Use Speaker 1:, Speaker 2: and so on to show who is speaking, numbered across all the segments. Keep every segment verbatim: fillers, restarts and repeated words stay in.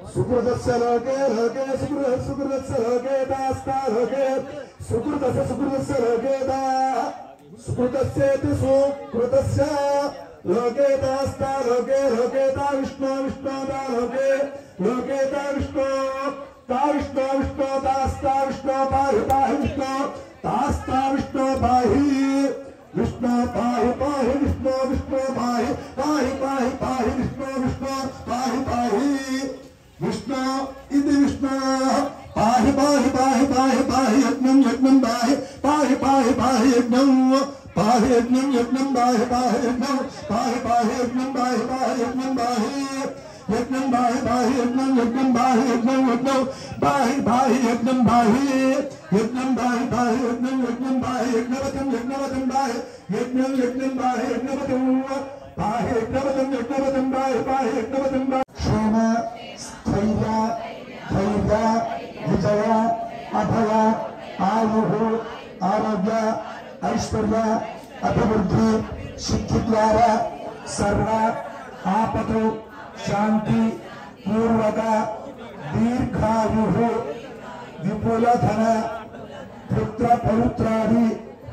Speaker 1: सुकृतस्य लोके लोके सुकृत सुकृतस्य लोके दास्ता लोके सुकृतस्य सुकृतस्य लोके दा सुकृतस्येति सुकृतस्य लोके दास्ता लोके लोके दा विष्णु विष्णु दा लोके लोके दा विष्णु ता विष्णु विष्णु दास्ता विष्णु पाहि पाहि विष्णु दास्ता विष्णु पाहि विष्णु पाहि पाहि विष्णु विष्णु पाहि पाहि पाहि पाहि विष्णु विष्णु पाहि पाहि विष्णु इति विष्णु पाहि पाहि पाहि पाहि पाहि यज्ञं यज्ञं पाहि पाहि पाहि पाहि यज्ञं पाहि यज्ञं यज्ञं पाहि पाहि यज्ञं पाहि पाहि यज्ञं पाहि पाहि यज्ञं पाहि यज्ञं पाहि पाहि यज्ञं यज्ञं पाहि यज्ञं यज्ञं पाहि पाहि यज्ञं पाहि यज्ञं पाहि पाहि यज्ञं यज्ञं पाहि यज्ञवतं यज्ञवतं पाहि यज्ञं यज्ञं पाहि यज्ञवतं पाहि यज्ञवतं यज्ञवतं पाहि पाहि यज्ञवतं पाहि क्षेम स्थैर्य धैर्य विजय अभय आयुः आरोग्य ऐश्वर्य अभिवृद्धि सिद्धि द्वारा सर्व आपतु शांति पूर्वक दीर्घायुः विपुल धन पुत्र पौत्रादि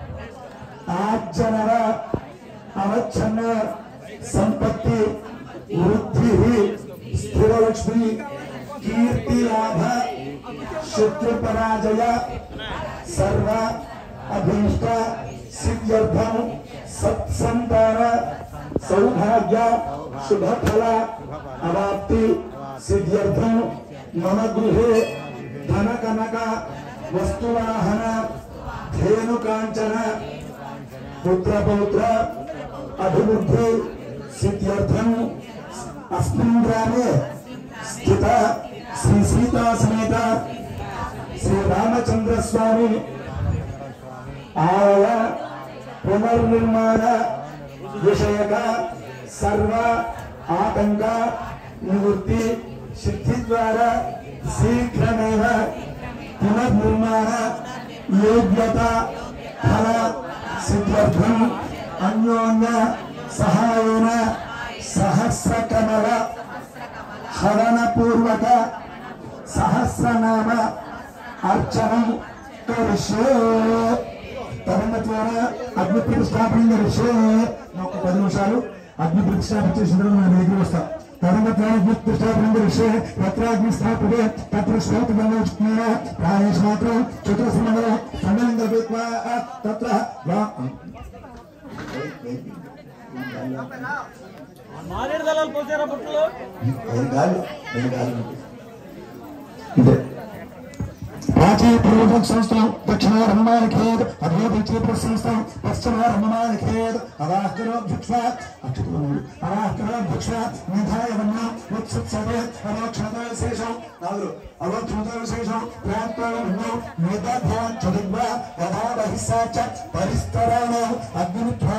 Speaker 1: आर्जन अवच्छन्न संपत्ति वृद्धि स्थिरलक्ष्मी कीर्ति लाभ शत्रु पराजय सर्व अभीष्ट सिद्ध्यर्थम सत्संतान सौभाग्य शुभ फल अवाप्ति सिद्ध्यर्थम मम गृहे धन कनक वस्तुवाहन धेनु कांचन पुत्र पौत्र अभिवृद्धि सिद्ध्यर्थम अस्मिन् ग्रामे स्थित श्री सीता समेत श्री रामचंद्र स्वामी आलय पुनर्निर्माण विषयक सर्व आतंक निवृत्ति सिद्धि द्वारा शीघ्रमेव पुनर्निर्माण योग्यता फल सिद्ध्यर्थम अन्योन्य सहायेन सहस्रकमल हवन पूर्वक सहस्रनाम अर्चनं करिष्ये तदनंतर अग्नि प्रतिष्ठापन करिष्ये నాకు పది నిమిషాలు అగ్ని ప్రతిష్ఠాపన చేసిన తర్వాత నా దగ్గరికి వస్తా తదనంతర అగ్ని ప్రతిష్ఠాపన కరిష్యే తత్ర అగ్ని స్థాపతే తత్ర శ్లోకం వస్తున్నా ప్రాయేష్ మాత్రం చతుర్సమంగళ సంగళం కల్పయత్వా తత్ర
Speaker 2: మారేడు దళాలు పోసారా పుట్టలో
Speaker 1: గాలి గాలి ఇదే प्राची पूर्व संस्थान दक्षिण रममान खेद अधो विचित्र संस्थान पश्चिम रममान खेद अवाहकरो भिक्षा अक्षुतमूल अवाहकरो भिक्षा निधाय वन्ना उत्सुत्सवे अवक्षणता विशेषं नादु अवक्षणता विशेषं प्राप्तः वन्नो निदध्यान चदिग्वा यथा बहिस्सा च परिस्तराणो अग्नित्वा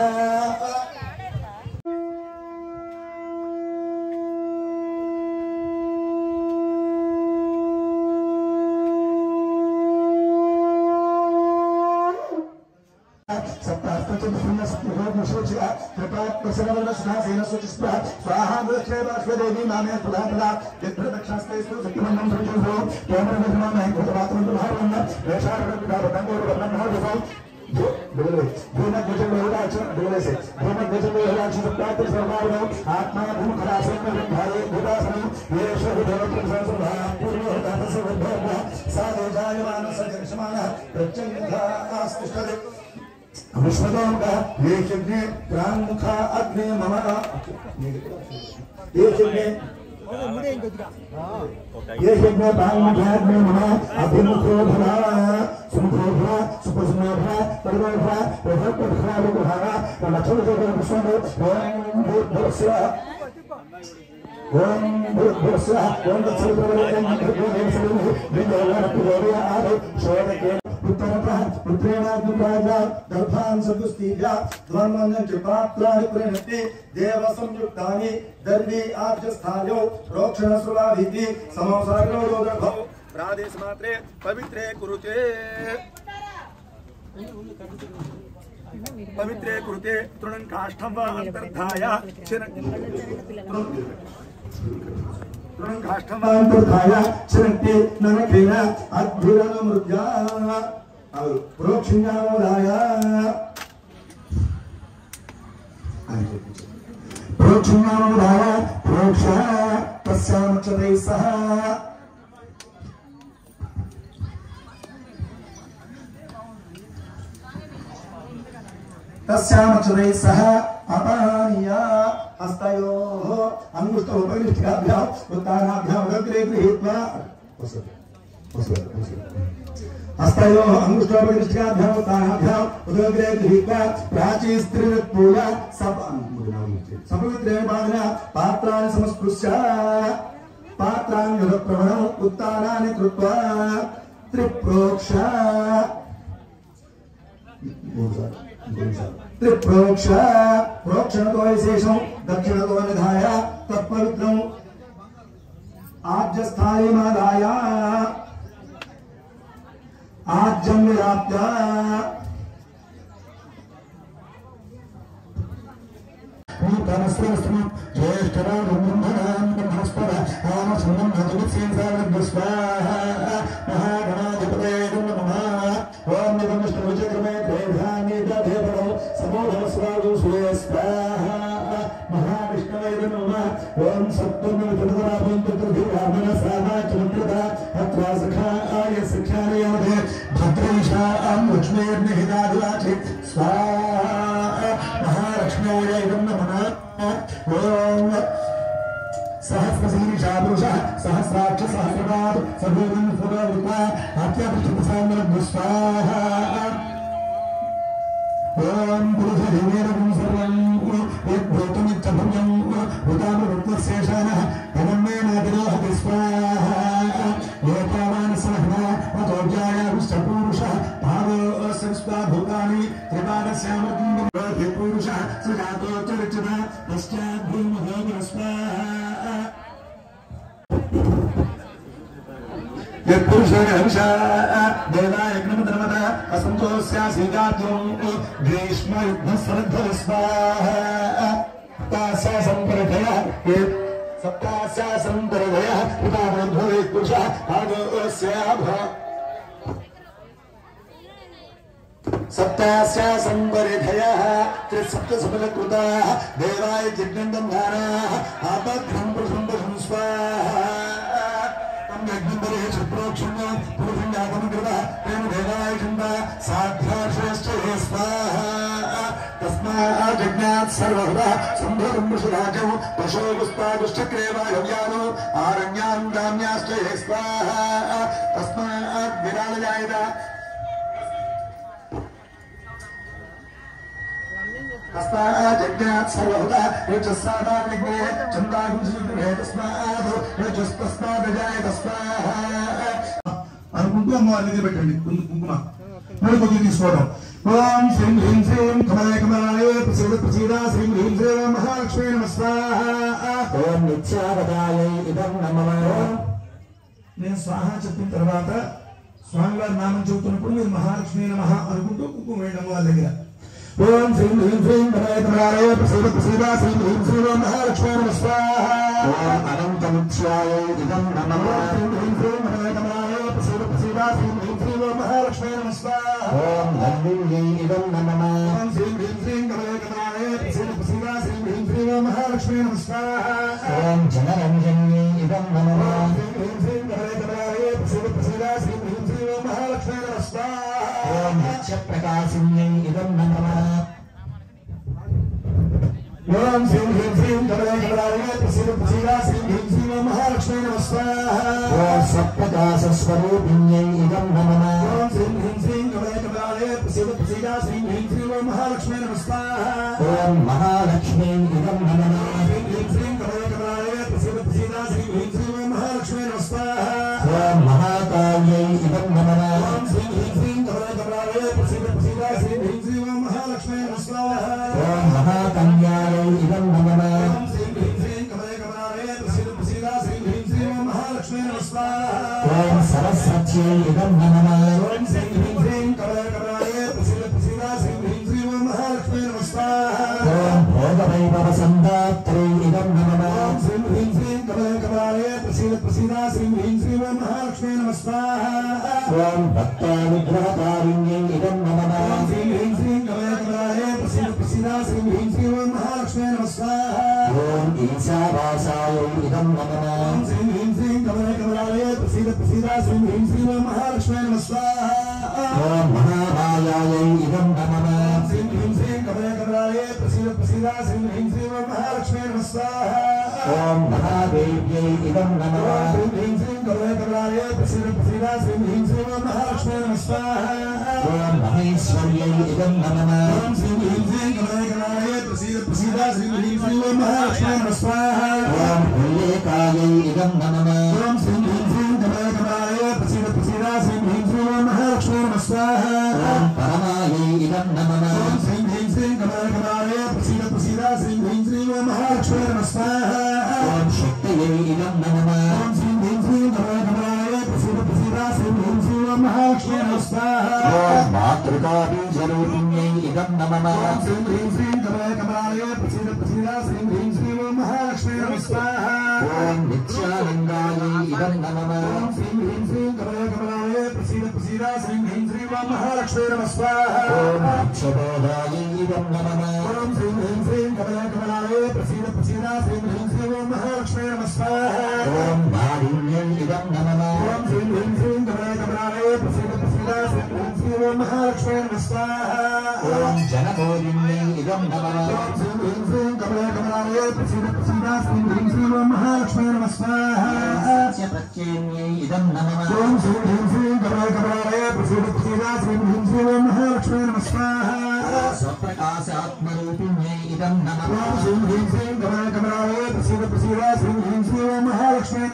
Speaker 1: स्वाहा देवी नामे प्रधानला यद्रदक्षास्तेस्तु सत्यमन्नं प्रविशो तोमरविष्णुमय कृतवात्रं वेषारकविदावतंगोरवन्नमो जो बोले भूम गजल होराच बोले से भूम गजल होराच सत्यात सर्वाणो आत्मा भूम खलासन में भाई भूदासन येषु देवत्र संसभा पूर्व दातस वैभव साधे जायमान सजनसमान प्रत्यंगा आस्तिष्ठते विश्वदोमुख ये यज्ञ प्राणमुख अग्नि मम ये यज्ञ ये यज्ञ प्राणमुख अग्नि मम अभिमुखो भव सुमुखो भव सुपसुनो भव परिमो भव प्रभुत्वो भव लक्ष्मणो विष्णु ओम भूर्भुवस्व ओम भूर्भुवस्व ओम तत्सवितुर्वरेण्यं भर्गो देवस्य धीमहि धियो यो न आदौ शोधके उत्तरतः पुत्रेणाग्निराजा गर्भान् सदुस्तीजा ध्वन्मनं च पात्राणि प्रणति देवसंयुक्तानि दर्वी आर्जस्थायो रोक्षणसुराभिति समोसागरो योगभौ प्रादेशमात्रे पवित्रे कुरुते पवित्रे कुरुते तृणं काष्ठं वा अन्तर्धाय కాష్టమాంతర్ధాయ చరంతి ననకేన అద్భురణ మృగ్యా ప్రోక్షణ్యామోదాయ ప్రోక్షణ్యామోదాయ ప్రోక్ష తస్యామచతే సహ तस्यामचरे सह अपानीया हस्तयोः अंगुष्ठोपरिष्ठिकाभ्याम् उत्तानाभ्याम् अग्रे गृहीत्वा हस्तयोः अंगुष्ठोपरिष्ठिकाभ्याम् उत्तानाभ्याम् अग्रे गृहीत्वा प्राची स्त्रीपूजा सपवित्रेण पादना पात्राणि समस्पृश्य पात्राणि युगप्रवणम् उत्तानानि कृत्वा त्रिप्रोक्ष त्रिप्रोक्ष प्रोक्षणतो विशेषं दक्षिणतो निधाय तत्पवित्रम् आज्यस्थायमादाय आज्यं विराप्य नूतनस्वस्तं ज्येष्ठराजं ब्रह्मणां ब्रह्मस्पद आमसन्नं भजवित्सेन्द्रावद्स्वाहा महागणाधिपते नमः ओम निगमष्टविचक्रमे देवधानि दधेवरो समोधस्वागो सुरेस्वाहा महाविष्णवे नमः ओम सप्तमवितरतरापन्तत्रधिरामनसामा चमत्रता अत्रा सखा आय सख्यानयोधे भद्रैषा अं लक्ष्मीर्निहितादिवाचि स्वाहा महालक्ष्म्यै नमः ओम सहस्रशीर्षा पुरुषः सहस्राक्ष सहस्रपाद सर्वोदन पुरवृता अत्यपृष्ठसामरभ्य स्वाहा ओम पुरुषदेवेरं सर्वं यद्भूतमित्यभुजं भूतामृतशेषानः तमन्मेनादिरोहति स्वाहा एतावान् सहना अतोज्यायाभिष्टपुरुषः भावोऽस्य भूतानि त्रिपादस्यामृतं पुरुषः सुजातो चरिचता पश्चाद्भूमभोगः स्वाहा यत्पुरुषोऽंशा देवायज्ञमधर्मता असन्तोष्यासीगात्वं ग्रीष्मयुद्धस्वरद्धर स्वाहा तास्या सम्परधया सप्तास्या सम्परधया उदाहरणभवे पुरुषः भागोऽस्याभ सप्तास्या सम्परिधयः त्रिसप्तसफलकृताः देवाय जिज्ञन्दन्धानाः आपद्घ्नं पुरुषं पुरुषं स्वाहा यज्ञबले क्षत्रोक्षण्य पुरुषञ्जातमकृतः तेन देवाय चिन्ता साध्याश्रेष्ठ स्वाहा तस्मात् जज्ञात् सर्वदा सम्भवं वृषराजौ पशो पुष्पादुश्चक्रे वायव्यानो आरण्यां दाम्याश्च स्वाहा तस्मात् विरालजायत तस्मात् जज्ञात् सर्वदा रजस्सादाग्ने चन्दागुंसुग्ने तस्मात् रजस्तस्मात् जायत स्वाहा और कुंकुम अम्मवारिని పెట్టండి కుంకుమ మరి కొద్దిగా తీసుకోవడం ఓం శ్రీం హ్రీం శ్రీం కమలాయ కమలాయ ప్రసీద ప్రసీద శ్రీం హ్రీం శ్రీం మహాలక్ష్మీ నమః స్వాహా ఓం నిత్యావదాయై ఇదం నమః నేను స్వాహా చెప్పిన తర్వాత స్వామివారి నామం చెబుతున్నప్పుడు మీరు మహాలక్ష్మీ నమః అనుకుంటూ కుంకుమ వేయడం అమ్మవారి దగ్గర ओम श्रीं ह्रीं श्रीं कमलाय कमलाय प्रसीद प्रसीद श्रीं ह्रीं श्रीं महालक्ष्मी नमः स्वाहा ओम अनन्तमुत्स्यायै इदं नमः श्रीं ह्रीं श्रीं कमलाय कमलाय प्रसीद प्रसीद श्रीं ह्रीं श्रीं महालक्ष्मी नमः स्वाहा ओम धन्विन्यै इदं नमः ओम श्रीं ह्रीं श्रीं कमलाय कमलाय प्रसीद प्रसीद श्रीं ह्रीं श्रीं महालक्ष्मी नमः स्वाहा ओम जनरञ्जन्यै इदं नमः श्रीं ह्रीं श्रीं कमलाय कमलाय प्रसीद प्रसीद श्रीं ह्रीं श्रीं महालक्ष्मी नमः स्वाहा ओम नित्यप्रकाशिन्यै इदं नमः ओम श्रीं ह्रीं श्रीं कमलाय कमलाय प्रसीद प्रसीद श्रीं ह्रीं श्रीं महालक्ष्मी नमः स्वाहा ओम सत्प्रकाशस्वरूपिण्यै इदं नमः ओम श्रीं ह्रीं श्रीं कमलाय कमलाय प्रसीद प्रसीद श्रीं ह्रीं श्रीं महालक्ष्मी नमः स्वाहा ओम महालक्ष्मी इदं नमः श्रीं ह्रीं श्रीं कमलाय कमलाय प्रसीद प्रसीद श्रीं ह्रीं श्रीं महालक्ष्मी नमः स्वाहा ओम महाकाल्यै इदं नमः ओम श्रीं ह्रीं श्रीं कमलाय कमलाय प्रसीद प्रसीद श्रीं ह्रीं श्रीं महालक्ष्मी नमः स्वाहा ओम महाकन्यायै इदं नमः ओम श्रीं ह्रीं श्रीं कमलाय कमलाय प्रसीद प्रसीद श्रीं ह्रीं श्रीं महालक्ष्मी नमः स्वाहा ओम सरस्वत्यै इदं नमः ओम श्रीं ह्रीं श्रीं कमलाय कमलाय प्रसीद प्रसीद श्रीं ह्रीं श्रीं महालक्ष्मी नमः स्वाहा ओम भोगवैभवसन्दात्रै इदं नमः ओम श्रीं ह्रीं श्रीं कमलाय कमलाय प्रसीदा श्री ह्रीं श्री ओम महालक्ष्मी नमः स्वाहा
Speaker 3: ओम भक्तानुग्रहकारिण्यै इदं नमः
Speaker 1: ओम श्री ह्रीं श्री कमलाय प्रसीद प्रसीदा श्री ह्रीं श्री ओम महालक्ष्मी नमः स्वाहा
Speaker 3: ओम ईशावासाय इदं नमः
Speaker 1: ओम श्री ह्रीं श्री कमलाय प्रसीद प्रसीदा श्री ह्रीं श्री ओम महालक्ष्मी नमः स्वाहा
Speaker 3: ओम महामायाय इदं नमः
Speaker 1: ओम श्री ह्रीं श्री कमलाय प्रसीद प्रसीदा श्री ह्रीं श्री ओम महालक्ष्मी नमः स्वाहा
Speaker 3: ओम महादेव्यै इदं नमः
Speaker 1: ओम श्री ह्रीं श्री कमलाय प्रसीद प्रसीदा श्री ह्रीं श्री ओम महालक्ष्मी नमः स्वाहा
Speaker 3: ओम महेश्वर्यै इदं नमः
Speaker 1: ओम श्री ह्रीं श्री कमलाय प्रसीद प्रसीदा श्री ह्रीं श्री ओम महालक्ष्मी नमः स्वाहा
Speaker 3: ओम उल्लेखायै इदं नमः
Speaker 1: ओम श्री ह्रीं श्री कमलाय प्रसीद प्रसीदा श्री ह्रीं श्री ओम महालक्ष्मी नमः स्वाहा
Speaker 3: ओम परमायै इदं नमः
Speaker 1: ओम श्री ह्रीं श्री कमलाय प्रसीद प्रसीदा श्री ह्रीं श्री ओम महालक्ष्मी नमः स्वाहा
Speaker 3: ओम शक्तये इदं नमः
Speaker 1: ओम श्री ह्रीं श्री कमलाय प्रसीद प्रसीदा श्री ह्रीं श्री ओम महालक्ष्मी नमः स्वाहा
Speaker 3: ओम मातृकाबीजरूपिण्यै इदं नमः
Speaker 1: ओम श्री ह्रीं श्री कमलाय प्रसीद प्रसीदा श्री ह्रीं श्री ओम महालक्ष्मी नमः स्वाहा
Speaker 3: ओम नित्यानन्दायै इदं नमः
Speaker 1: ओम श्री ह्रीं श्री कमलाय प्रसीद प्रसीदा श्री ह्रीं श्री ओम महालक्ष्मी नमः स्वाहा
Speaker 3: ओम मोक्षबोधायै इदं नमः
Speaker 1: ओम श्री ह्रीं श्री कमलाय प्रसीद प्रसीदा श्री ह्रीं श्री ओम महालक्ष्मी नमः स्वाहा
Speaker 3: ओम मालिन्यै इदं नमः
Speaker 1: ओम श्री ह्रीं श्री कमलाय प्रसीद प्रसीदा श्री ह्रीं श्री ओम महालक्ष्मी नमः स्वाहा
Speaker 3: ओम जनकोदिन्यै इदं नमः
Speaker 1: ओम श्री ह्रीं श्री कमलाय प्रसीद प्रसीदा श्री ह्रीं श्री ओम महालक्ष्मी नमः स्वाहा
Speaker 3: सत्यप्रत्ययिन्यै इदं नमः
Speaker 1: ओम श्री ह्रीं श्री कमलाय प्रसीद प्रसीदा श्री ह्रीं श्री ओम महालक्ष्मी नमः स्वाहा
Speaker 3: स्वप्रकाशात्मरूपिण्यै इदं नमः
Speaker 1: ओम श्री ह्रीं श्री कमलाय प्रसीद प्रसीदा श्री ह्रीं श्री ओम महालक्ष्मी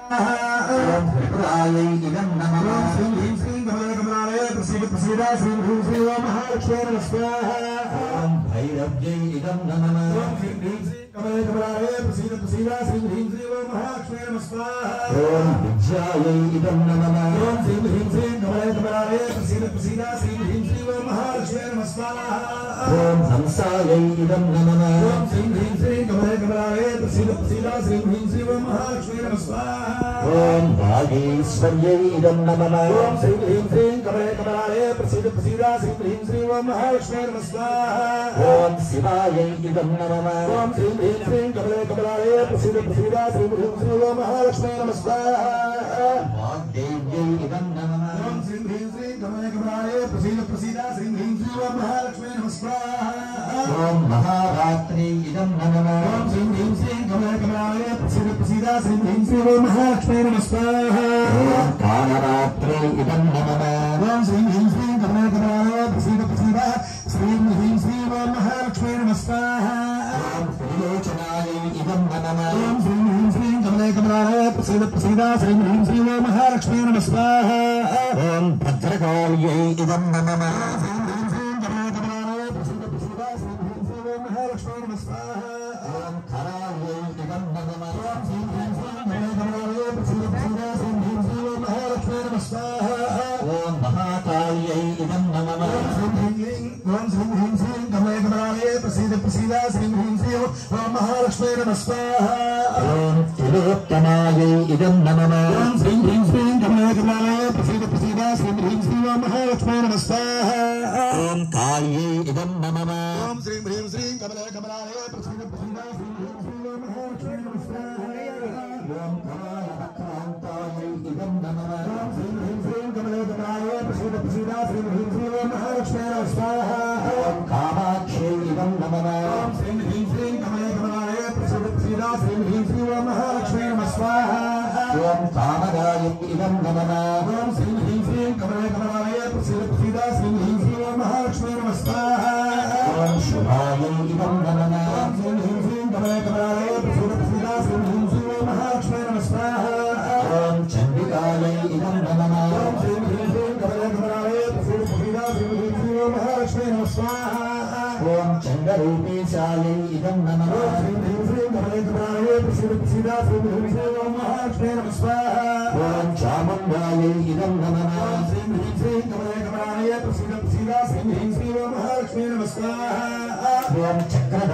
Speaker 3: ओम त्रिपुरायै इदं नमः
Speaker 1: ओम श्री ह्रीं श्री कमलाय प्रसीद प्रसीदा श्री ह्रीं श्री ओम महालक्ष्मी नमः स्वाहा
Speaker 3: ओम भैरव्यै इदं नमः
Speaker 1: ओम श्री ह्रीं श्री कमलाय प्रसीद प्रसीदा श्री ह्रीं श्री ओम महालक्ष्मी नमः स्वाहा
Speaker 3: ओम विद्यायै इदं नमः
Speaker 1: ओम श्री ह्रीं श्री कमलाय प्रसीद प्रसीदा श्री ह्रीं श्री ओम महालक्ष्मी नमः स्वाहा
Speaker 3: ओम हंसायै इदं नमः
Speaker 1: ओम श्री ह्रीं श्री कमलाय प्रसीद प्रसीदा श्री ह्रीं श्री ओम महालक्ष्मी नमः स्वाहा
Speaker 3: ओम वागीश्वर्यै इदं नमः
Speaker 1: ओम श्री ह्रीं श्री कमलाय प्रसीद प्रसीदा श्री ह्रीं श्री ओम महालक्ष्मी नमः स्वाहा
Speaker 3: ओम शिवायै इदं नमः
Speaker 1: ओम श्री ह्रीं श्री कमलाय प्रसीद प्रसीदा श्री ह्रीं श्री ओम महालक्ष्मी नमः स्वाहा
Speaker 3: वाग्देव्यै इदं नमः
Speaker 1: ओम श्री ह्रीं श्री कमलाय प्रसीद प्रसीदा श्री ह्रीं श्री ओम महालक्ष्मी नमः स्वाहा
Speaker 3: ओम महारात्रै इदं नमः
Speaker 1: ओम श्री ह्रीं श्री कमलाय प्रसीद प्रसीदा श्री ह्रीं श्री ओम महालक्ष्मी नमः स्वाहा
Speaker 3: ओम कालरात्रै इदं नमः
Speaker 1: ओम श्री ह्रीं श्री कमलाय प्रसीद प्रसीदा श्री ह्रीं श्री ओम महालक्ष्मी नमः स्वाहा
Speaker 3: ओम त्रिलोचनायै इदं नमः
Speaker 1: ओम श्री ह्रीं श्री कमलाय प्रसीद प्रसीदा श्री ह्रीं श्री ओम महालक्ष्मी नमः स्वाहा
Speaker 3: ओम भद्रकाल्यै इदं नमः ओम खरायै इदं नमः ओम महाकाल्यै इदं नमः
Speaker 1: ओम श्री ह्रीं श्री कमलाय प्रसीद प्रसीदा श्री ह्रीं श्री ओम महालक्ष्मी नमः स्वाहा
Speaker 3: ओम तिलोत्तमायै इदं नमः
Speaker 1: ओम श्री ह्रीं श्री कमलाय प्रसीद प्रसीदा श्री ह्रीं श्री ओम महालक्ष्मी नमः स्वाहा
Speaker 3: ओम काल्यै इदं नमः
Speaker 1: ओम श्री ह्रीं श्री कमलाय प्रसीद प्रसीदा श्री ह्रीं श्री ओम महालक्ष्मी नमः स्वाहा
Speaker 3: ओम कमलभक्तान्तायै इदं नमः
Speaker 1: ओम श्री ह्रीं श्री कमलाय प्रसीद प्रसीदा श्री ह्रीं श्री ओम महालक्ष्मी नमः स्वाहा
Speaker 3: ओम कामाख्यै इदं नमः
Speaker 1: ओम श्री ह्रीं श्री कमलाय प्रसीद प्रसीदा श्री ह्रीं श्री ओम महालक्ष्मी नमः स्वाहा
Speaker 3: ओम कामदायै इदं नमः
Speaker 1: ओम श्री ह्रीं श्री कमलाय प्रसीद प्रसीदा श्री ह्रीं श्री ओम महालक्ष्मी नमः स्वाहा
Speaker 3: ओम शुभायै इदं नमः
Speaker 1: ओम श्री ह्रीं श्री कमलाय प्रसीद प्रसीदा श्री ह्रीं श्री ओम महालक्ष्मी नमः स्वाहा
Speaker 3: ओम चण्डिकायै इदं नमः
Speaker 1: ओम श्री ह्रीं श्री कमलाय प्रसीद प्रसीदा श्री ह्रीं श्री ओम महालक्ष्मी नमः स्वाहा
Speaker 3: ओम चण्डरूपेशायै इदं नमः
Speaker 1: ओम श्री ह्रीं श्री कमलाय प्रसीद प्रसीदा श्री ह्रीं श्री ओम महालक्ष्मी नमः स्वाहा
Speaker 3: ओम चामुण्डायै इदं नमः
Speaker 1: ओम श्री ह्रीं श्री कमलाय प्रसीद प्रसीदा श्री ह्रीं श्री ओम महालक्ष्मी नमः स्वाहा
Speaker 3: ओम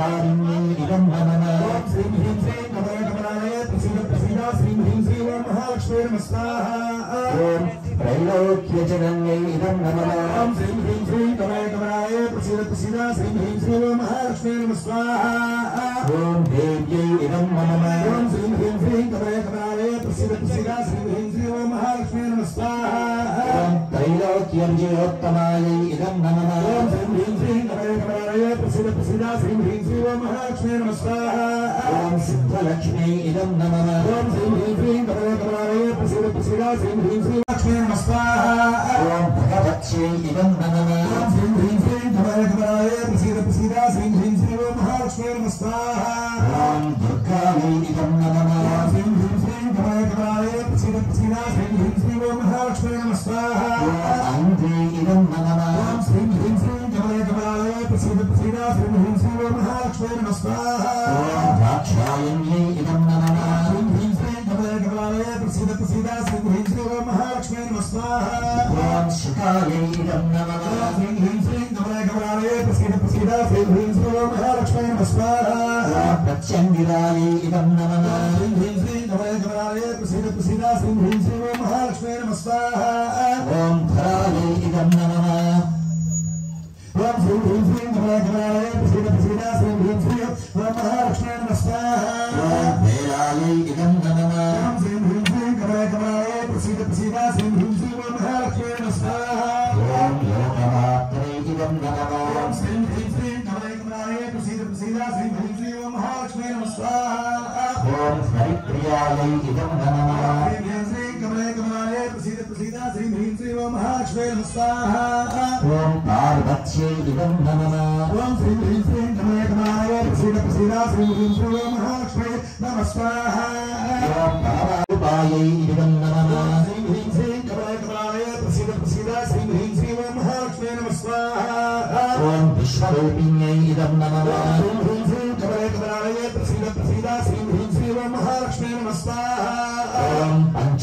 Speaker 3: चक्रधारिण्यै इदं नमः
Speaker 1: ओम श्री ह्रीं श्री कमलाय प्रसीद प्रसीदा श्री ह्रीं श्री ओम महालक्ष्मी महालक्ष्मी नमः स्वाहा
Speaker 3: ओम त्रैलोक्यजनन्यै इदं नमः
Speaker 1: ओम श्रीं ह्रीं श्रीं कमलाय कमलाय प्रसीद प्रसीद श्रीं ह्रीं श्रीं महालक्ष्मी नमः स्वाहा
Speaker 3: ओम देव्यै इदं नमः
Speaker 1: ओम श्रीं ह्रीं श्रीं कमलाय कमलाय प्रसीद प्रसीद श्रीं ह्रीं श्रीं महालक्ष्मी नमः स्वाहा
Speaker 3: ओम त्रैलोक्यविजयोत्तमायै इदं नमः
Speaker 1: ओम श्रीं ह्रीं श्रीं कमलाय कमलाय प्रसीद प्रसीद श्रीं ह्रीं श्रीं महालक्ष्मी नमः स्वाहा
Speaker 3: ओम सिद्धलक्ष्म्यै इदं नमः
Speaker 1: ओम श्रीं ह्रीं श्रीं कमलाय कमलाय प्रसीद प्रसीद श्रीं ह्रीं श्रीं लक्ष्मी नमः स्वाहा
Speaker 3: ओम भगवत्यै इदं नमः
Speaker 1: ओम श्रीं ह्रीं श्रीं कमलाय कमलाय प्रसीद प्रसीद श्रीं ह्रीं श्रीं महालक्ष्मी नमः स्वाहा
Speaker 3: ओम दुर्गायै इदं नमः
Speaker 1: ओम श्रीं ह्रीं श्रीं कमलाय कमलाय प्रसीद प्रसीद श्रीं ह्रीं श्रीं महालक्ष्मी नमः स्वाहा
Speaker 3: ओम अन्ध्यै इदं नमः
Speaker 1: ओम श्रीं ह्रीं श्रीं कमलाय कमलाय प्रसीद प्रसीद श्रीं ह्रीं श्रीं महालक्ष्मी नमः स्वाहा
Speaker 3: ओम दाक्षायण्यै इदं नमः
Speaker 1: श्रीं ह्रीं श्रीं कमलाय कमलाय प्रसीद प्रसीद श्रीं ह्रीं श्रीं महालक्ष्मी नमः स्वाहा
Speaker 3: ओम शुकायै इदं नमः
Speaker 1: श्रीं ह्रीं श्रीं कमलाय कमलाय प्रसीद प्रसीद श्रीं ह्रीं श्रीं महालक्ष्मी नमः स्वाहा
Speaker 3: ओम प्रत्यङ्गिरायै इदं नमः
Speaker 1: श्रीं ह्रीं श्रीं कमलाय कमलाय प्रसीद प्रसीद श्रीं ह्रीं श्रीं महालक्ष्मी नमः स्वाहा
Speaker 3: ओम धरायै इदं नमः
Speaker 1: ओम श्रीं ह्रीं श्रीं कमलाय कमलाय प्रसीद प्रसीद श्रीं ह्रीं श्रीं महालक्ष्मी नमः स्वाहा
Speaker 3: ओम वेलायै इदं नमः
Speaker 1: ओम श्रीं ह्रीं श्रीं कमलाय कमलाय प्रसीद प्रसीद श्रीं ह्रीं श्रीं महालक्ष्मी नमः स्वाहा
Speaker 3: ओम लोकमात्रै इदं नमः
Speaker 1: ओम श्रीं ह्रीं श्रीं कमलाय कमलाय प्रसीद प्रसीद श्रीं ह्रीं श्रीं महालक्ष्मी नमः स्वाहा
Speaker 3: ओम हरिप्रियायै इदं नमः
Speaker 1: श्रीं ह्रीं श्रीं कमलाय कमलाय प्रसीद प्रसीद श्रीं ह्रीं श्रीं महालक्ष्मी नमः स्वाहा
Speaker 3: ओम पार्वत्यै इदं नमः
Speaker 1: ओम श्रीं ह्रीं श्रीं कमलाय कमलाय प्रसीद प्रसीद श्रीं ह्रीं श्रीं महालक्ष्मी नमः स्वाहा
Speaker 3: ओम परमारूपायै इदं नमः
Speaker 1: श्रीं ह्रीं श्रीं कमलाय कमलाय प्रसीद प्रसीद श्रीं ह्रीं श्रीं महालक्ष्मी नमः स्वाहा
Speaker 3: ओम विश्वरूपिण्यै इदं नमः
Speaker 1: श्रीं ह्रीं श्रीं कमलाय कमलाय प्रसीद प्रसीद श्रीं ह्रीं श्रीं महालक्ष्मी नमः स्वाहा
Speaker 3: ओम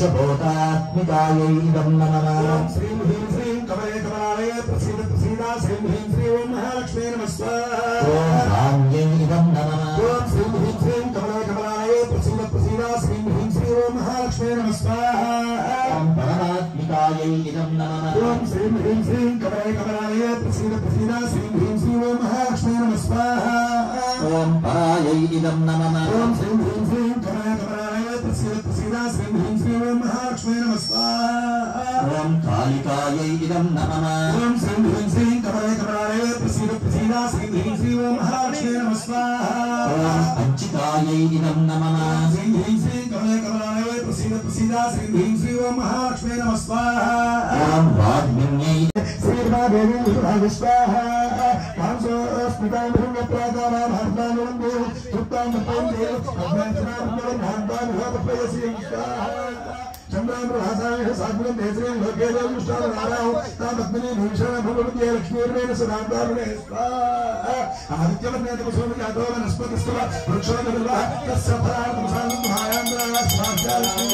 Speaker 3: पंचभूतात्मिकायै इदं नमः
Speaker 1: ओम श्रीं ह्रीं श्रीं कमलाय कमलाय प्रसीद प्रसीद श्रीं ह्रीं श्रीं महालक्ष्मी नमः स्वाहा
Speaker 3: ओम राम्यै इदं नमः
Speaker 1: ओम श्रीं ह्रीं श्रीं कमलाय कमलाय प्रसीद प्रसीद श्रीं ह्रीं श्रीं महालक्ष्मी नमः स्वाहा
Speaker 3: ओम परमात्मिकायै इदं नमः
Speaker 1: ओम श्रीं ह्रीं श्रीं कमलाय कमलाय प्रसीद प्रसीद श्रीं ह्रीं श्रीं महालक्ष्मी नमः स्वाहा
Speaker 3: ओम परायै इदं नमः
Speaker 1: ओम श्रीं ह्रीं श्रीं कमलाय कमलाय प्रसीद प्रसीद श्रीं ह्रीं श्रीं महालक्ष्मी नमः स्वाहा
Speaker 3: ओम कालिकायै इदं नमः
Speaker 1: ओम श्रीं ह्रीं श्रीं कमलाय कमलाय प्रसीद प्रसीद श्रीं ह्रीं श्रीं महालक्ष्मी नमः स्वाहा
Speaker 3: ओम पंचिकायै इदं नमः
Speaker 1: श्रीं ह्रीं श्रीं कमलाय कमलाय प्रसीद प्रसीद श्रीं ह्रीं श्रीं महालक्ष्मी नमः स्वाहा
Speaker 3: ओम वाग्मिन्यै
Speaker 1: श्रीर्वादेवी स्वाहा पांचो स्मितां भृङ्गप्रादानां भारतानुवन्दे सुप्तां तपन्ते अग्नेत्रां भारतां भवपयसि स्वाहा चन्द्रां प्रभासाय साग्नं देश्रीं लोके देवमुष्टां नारायण तामत्मनि भूषण भगवती लक्ष्मीर्वेण सदान्तारुणे स्वाहा आदित्यवर्णेन कुसुम जातो वनस्पतिस्तव वृक्षोदबिल्वः तस्य फलार्थं सानं महायान्द्राय स्वाहा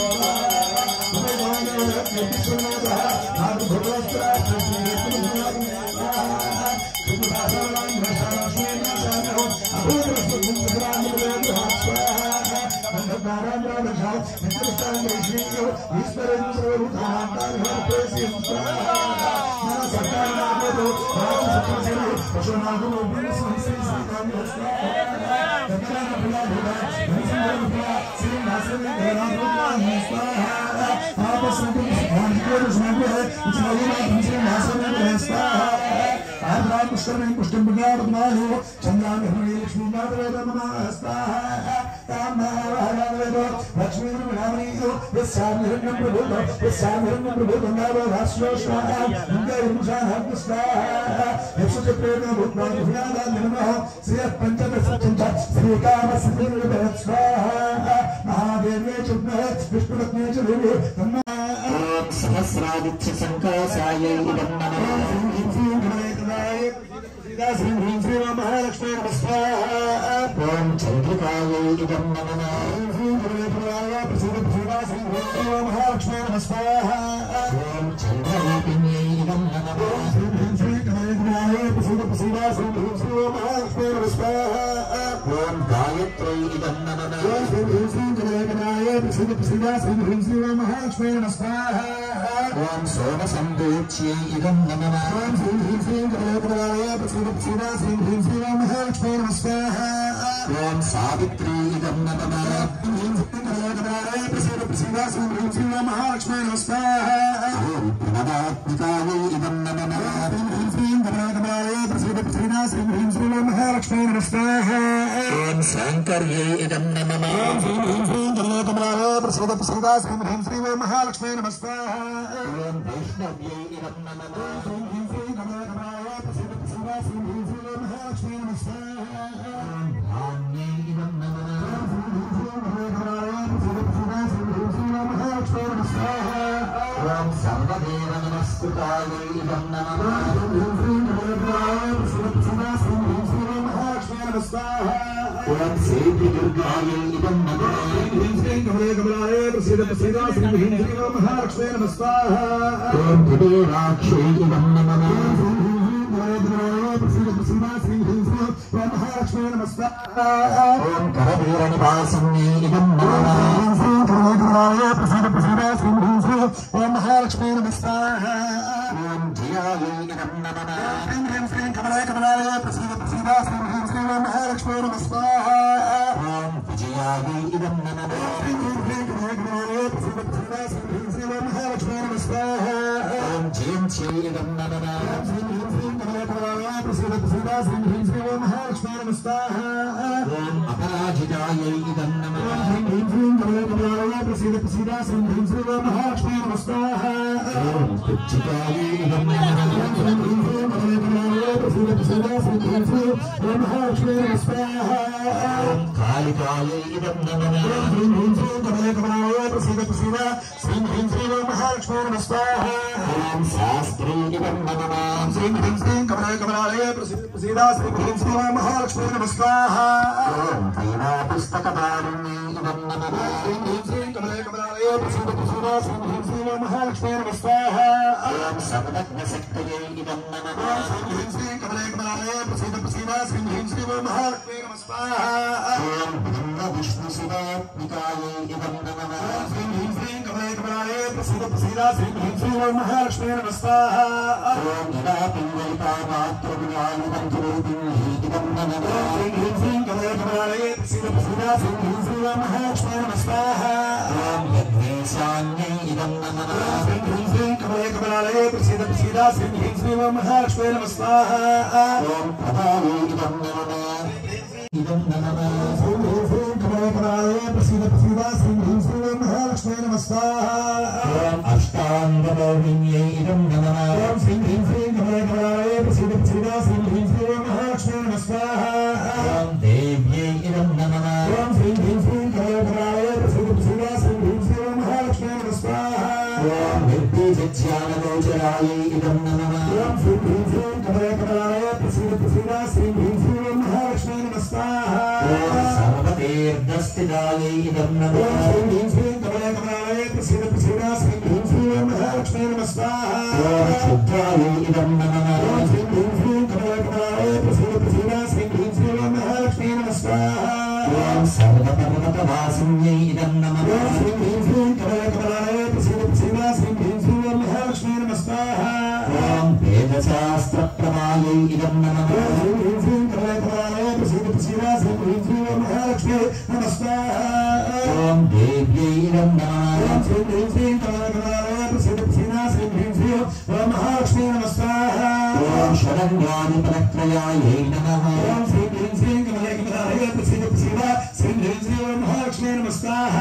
Speaker 3: सहस्रादित्य संकासायै इदं नमः
Speaker 1: श्रीं ह्रीं श्रीं महालक्ष्मी नमः स्वाहा
Speaker 3: ओम चंद्रिकायै इदं नमः
Speaker 1: महालक्ष्मी नमः स्वाहा
Speaker 3: ओम चन्द्ररूपिण्यै इदं नमः
Speaker 1: श्रीं ह्रीं श्रीं कमलाय प्रसीद प्रसीद श्रीं ह्रीं श्रीं महालक्ष्मी नमः स्वाहा
Speaker 3: ओम गायत्र्यै इदं नमः
Speaker 1: श्रीं ह्रीं श्रीं कमलाय ప్రసిద్ధ ప్రసిద్ధ శ్రీ హ్రీం శ్రీ ఓం మహాలక్ష్మీ నమః స్వాహ
Speaker 3: ఓం సోమసందూచ్యై ఇదం నమః
Speaker 1: ఓం శ్రీం హ్రీం శ్రీం కమలకమలాయ ప్రసిద్ధ ప్రసిద్ధ శ్రీ హ్రీం శ్రీ ఓం మహాలక్ష్మీ నమః స్వాహ
Speaker 3: ఓం సావిత్రీ ఇదం నమః
Speaker 1: హ్రీం శ్రీం కమలకమలాయ ప్రసిద్ధ ప్రసిద్ధ శ్రీ హ్రీం శ్రీ ఓం మహాలక్ష్మీ నమః స్వాహ
Speaker 3: ఓం ప్రణవాత్మికాయై ఇదం నమః
Speaker 1: హ్రీం శ్రీం కమలకమలాయ ప్రసిద్ధ ప్రసిద్ధ శ్రీ హ్రీం శ్రీ ఓం మహాలక్ష్మీ నమః స్వాహ
Speaker 3: ఓం శాంకర్యై ఇదం నమః
Speaker 1: ఓం శ్రీం హ్రీం శ్రీం కమలకమలాయ ప్రసిద్ధ ప్రసిద్ధ శ్రీ హ్రీం శ్రీ ఓం మహాలక్ష్మీ నమః స్వాహ
Speaker 3: ఓం వైష్ణవ్యై ఇదం నమః
Speaker 1: హ్రీం శ్రీం కమలకమలాయ ప్రసిద్ధ ప్రసిద్ధ శ్రీ హ్రీం శ్రీ ఓం మహాలక్ష్మీ నమః స్వాహ
Speaker 3: ఓం ధాన్యై ఇదం నమః ఓం సర్వదేవ నమస్కృతాయై ఇదం నమః ఓం సేతి దుర్గాయై ఇదం నమః ఓం కుబేరాక్షై ఇదం నమః ఓం కరవీర నివాసిన్యై ఇదం నమః
Speaker 1: మహాలక్ష్మీ నమస్కార
Speaker 3: ఓం జియాయై ఇదం నమః
Speaker 1: మహాలక్ష్మీ నమస్కార
Speaker 3: ఓం విజయాయై ఇదం నమః
Speaker 1: మహాలక్ష్మీ నమస్కార
Speaker 3: ఓం జయంత్యై ఇదం నమః
Speaker 1: మహాలక్ష్మీ నమస్కార
Speaker 3: ఓం అపరాజితాయై ఇదం నమః
Speaker 1: ప్రసిద్ధ ప్రసిద్ధ శ్రీ మహాలక్ష్మీ నమస్కార
Speaker 3: ఓం కుచ్చితాయై ఇదం నమః
Speaker 1: ప్రసిద్ధ ప్రసిద్ధ శ్రీ మహాలక్ష్మీ నమస్కార
Speaker 3: ఓం కాళికాయై ఇదం నమః
Speaker 1: ప్రసిద్ధ ప్రసిద్ధ శ్రీ హ్రీం శ్రీ మహాలక్ష్మీ నమస్కార
Speaker 3: ఓం శాస్త్రీ ఇదం నమః
Speaker 1: శ్రీ హ్రీం శ్రీ కమల కమలాలయ ప్రసిద్ధ ప్రసిద్ధ శ్రీ హ్రీం శ్రీ మహాలక్ష్మీ నమస్కార
Speaker 3: ఓం దైవా పుస్తకధారిణ్యై ఇదం నమః
Speaker 1: శ్రీ హ్రీం శ్రీ కమల కమలాలయ ప్రసిద్ధ ప్రసిద్ధ శ్రీ హ్రీం శ్రీ మహాలక్ష్మీ నమస్కార
Speaker 3: ఓం సర్వజ్ఞశక్తయై ఇదం నమః
Speaker 1: శ్రీ హ్రీం శ్రీ కమల కమలాలయ ప్రసిద్ధ ప్రసిద్ధ శ్రీ హ్రీం శ్రీ మహాలక్ష్మీ నమస్కార
Speaker 3: ఓం బ్రహ్మ విష్ణు శివాత్మికాయై ఇదం నమః
Speaker 1: శ్రీ హ్రీం శ్రీ కమల కమలాలయ ప్రసిద్ధ ప్రసిద్ధ శ్రీ హ్రీం శ్రీ మహాలక్ష్మీ నమస్కార
Speaker 3: ఓం యదా పింగళికా మాతృవినాయుధంతురూపిణ్యై ఇదం నమః
Speaker 1: శ్రీ హ్రీం శ్రీ కమల కమలాలయ ప్రసిద్ధ ప్రసిద్ధ శ్రీ హ్రీం శ్రీ మహాలక్ష్మీ నమస్కార
Speaker 3: ఓం యజ్ఞేశాన్యై ఇదం నమః
Speaker 1: శ్రీ హ్రీం శ్రీ కమల కమలాలయ ప్రసిద్ధ ప్రసిద్ధ శ్రీ హ్రీం శ్రీ మహాలక్ష్మీ నమస్కార
Speaker 3: ఓం ప్రదాయై ఇదం నమః ఇదం నమః
Speaker 1: శ్రీ హ్రీం శ్రీ కమల కమలాలయ ప్రసిద్ధ ప్రసిద్ధ శ్రీ హ్రీం శ్రీ మహాలక్ష్మీ నమస్కార
Speaker 3: ఓం అష్టాంగమౌళిన్యై ఇదం నమః
Speaker 1: ఓం శ్రీ హ్రీం శ్రీ కమల కమలాలయ ప్రసిద్ధ ప్రసిద్ధ శ్రీ హ్రీం శ్రీ మహాలక్ష్మీ నమస్కార
Speaker 3: ఓం దేవ్యై ఇదం నమః
Speaker 1: ఓం శ్రీ హ్రీం శ్రీ కమల కమలాలయ ప్రసిద్ధ ప్రసిద్ధ శ్రీ హ్రీం శ్రీ మహాలక్ష్మీ నమస్కార
Speaker 3: ఓం నిర్బీజజ్ఞానగోచరాయై ఇదం నమః
Speaker 1: ఓం శ్రీ హ్రీం శ్రీ కమల కమలాలయ ప్రసిద్ధ ప్రసిద్ధ శ్రీ హ్రీం శ్రీ మహాలక్ష్మీ నమస్కార
Speaker 3: ఓం సర్వతీర్థస్థితాయై ఇదం నమః
Speaker 1: ఓం శ్రీ హ్రీం శ్రీ కమల కమలాలయ ప్రసిద్ధ ప్రసిద్ధ శ్రీ హ్రీం శ్రీ మహాలక్ష్మీ నమస్కార
Speaker 3: ఓం క్షుద్రాయై ఇదం నమః
Speaker 1: ఓం శ్రీ హ్రీం శ్రీ కమల కమలాలయ ప్రసిద్ధ ప్రసిద్ధ శ్రీ హ్రీం శ్రీ మహాలక్ష్మీ నమస్కార
Speaker 3: ఓం సర్వపర్వతవాసిన్యై ఇదం నమః
Speaker 1: ఓం శ్రీ హ్రీం శ్రీ కమల కమలాలయ ప్రసిద్ధ ప్రసిద్ధ శ్రీ హ్రీం శ్రీ మహాలక్ష్మీ నమస్కార
Speaker 3: ఓం వేదశాస్త్రప్రమాయై ఇదం నమః
Speaker 1: ఓం శ్రీ హ్రీం శ్రీ కమల కమలాలయ ప్రసిద్ధ ప్రసిద్ధ శ్రీ హ్రీం శ్రీ మహాలక్ష్మీ నమస్కార
Speaker 3: ఓం దేవ్యై ఇదం నమః
Speaker 1: ఓం శ్రీ హ్రీం శ్రీ కమల కమలాలయ ప్రసిద్ధ ప్రసిద్ధ శ్రీ హ్రీం శ్రీ మహాలక్ష్మీ నమస్కార
Speaker 3: ఓం శరణ్యాధిపత్రయాయై నమః
Speaker 1: ఓం శ్రీ హ్రీం శ్రీ కమల కమలాలయ ప్రసిద్ధ ప్రసిద్ధ శ్రీ హ్రీం శ్రీ మహాలక్ష్మీ నమస్కార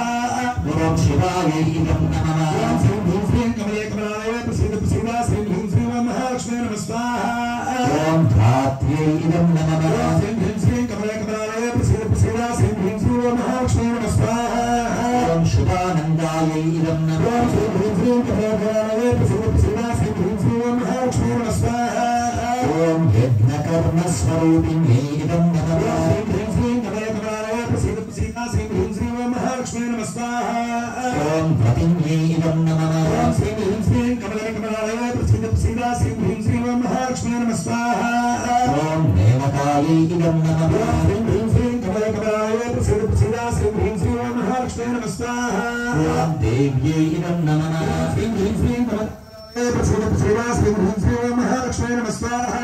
Speaker 3: ఓం శివాయై ఇదం నమః
Speaker 1: ఓం శ్రీ హ్రీం శ్రీ కమల కమలాలయ ప్రసిద్ధ ప్రసిద్ధ శ్రీ హ్రీం శ్రీ మహాలక్ష్మీ నమస్కార
Speaker 3: ఓం ధాత్ర్యై ఇదం నమః
Speaker 1: ఓం శ్రీ హ్రీం శ్రీ కమల కమలాలయ ప్రసిద్ధ ప్రసిద్ధ శ్రీ హ్రీం శ్రీ మహాలక్ష్మీ నమస్కార
Speaker 3: ఓం శుభానందాయై ఇదం నమః
Speaker 1: ఓం శ్రీ హ్రీం శ్రీ కమల కమలాలయ ప్రసిద్ధ ప్రసిద్ధ శ్రీ హ్రీం శ్రీ మహాలక్ష్మీ నమస్కార
Speaker 3: ఓం యజ్ఞకర్మస్వరూపిణ్యై ఇదం నమః
Speaker 1: ఓం శ్రీ హ్రీం శ్రీ కమల కమలాలయ ప్రసిద్ధ ప్రసిద్ధ శ్రీ హ్రీం శ్రీ మహాలక్ష్మీ నమస్కార
Speaker 3: ఓం ప్రతిజ్ఞై ఇదం నమః
Speaker 1: ఓం శ్రీ హ్రీం శ్రీ కమల కమలాలయ ప్రసిద్ధ ప్రసిద్ధ శ్రీ హ్రీం శ్రీ మహాలక్ష్మీ నమస్కార
Speaker 3: ఓం దేవతాయై ఇదం నమః
Speaker 1: ఓం శ్రీ హ్రీం శ్రీ కమల కమలాలయ ప్రసిద్ధ ప్రసిద్ధ శ్రీ హ్రీం శ్రీ మహాలక్ష్మీ నమస్కార
Speaker 3: ఓం దేవ్యై ఇదం నమః
Speaker 1: శ్రీం హ్రీం శ్రీం కమల ప్రసీద ప్రసీద శ్రీం హ్రీం శ్రీం మహాలక్ష్మీ నమః స్వాహా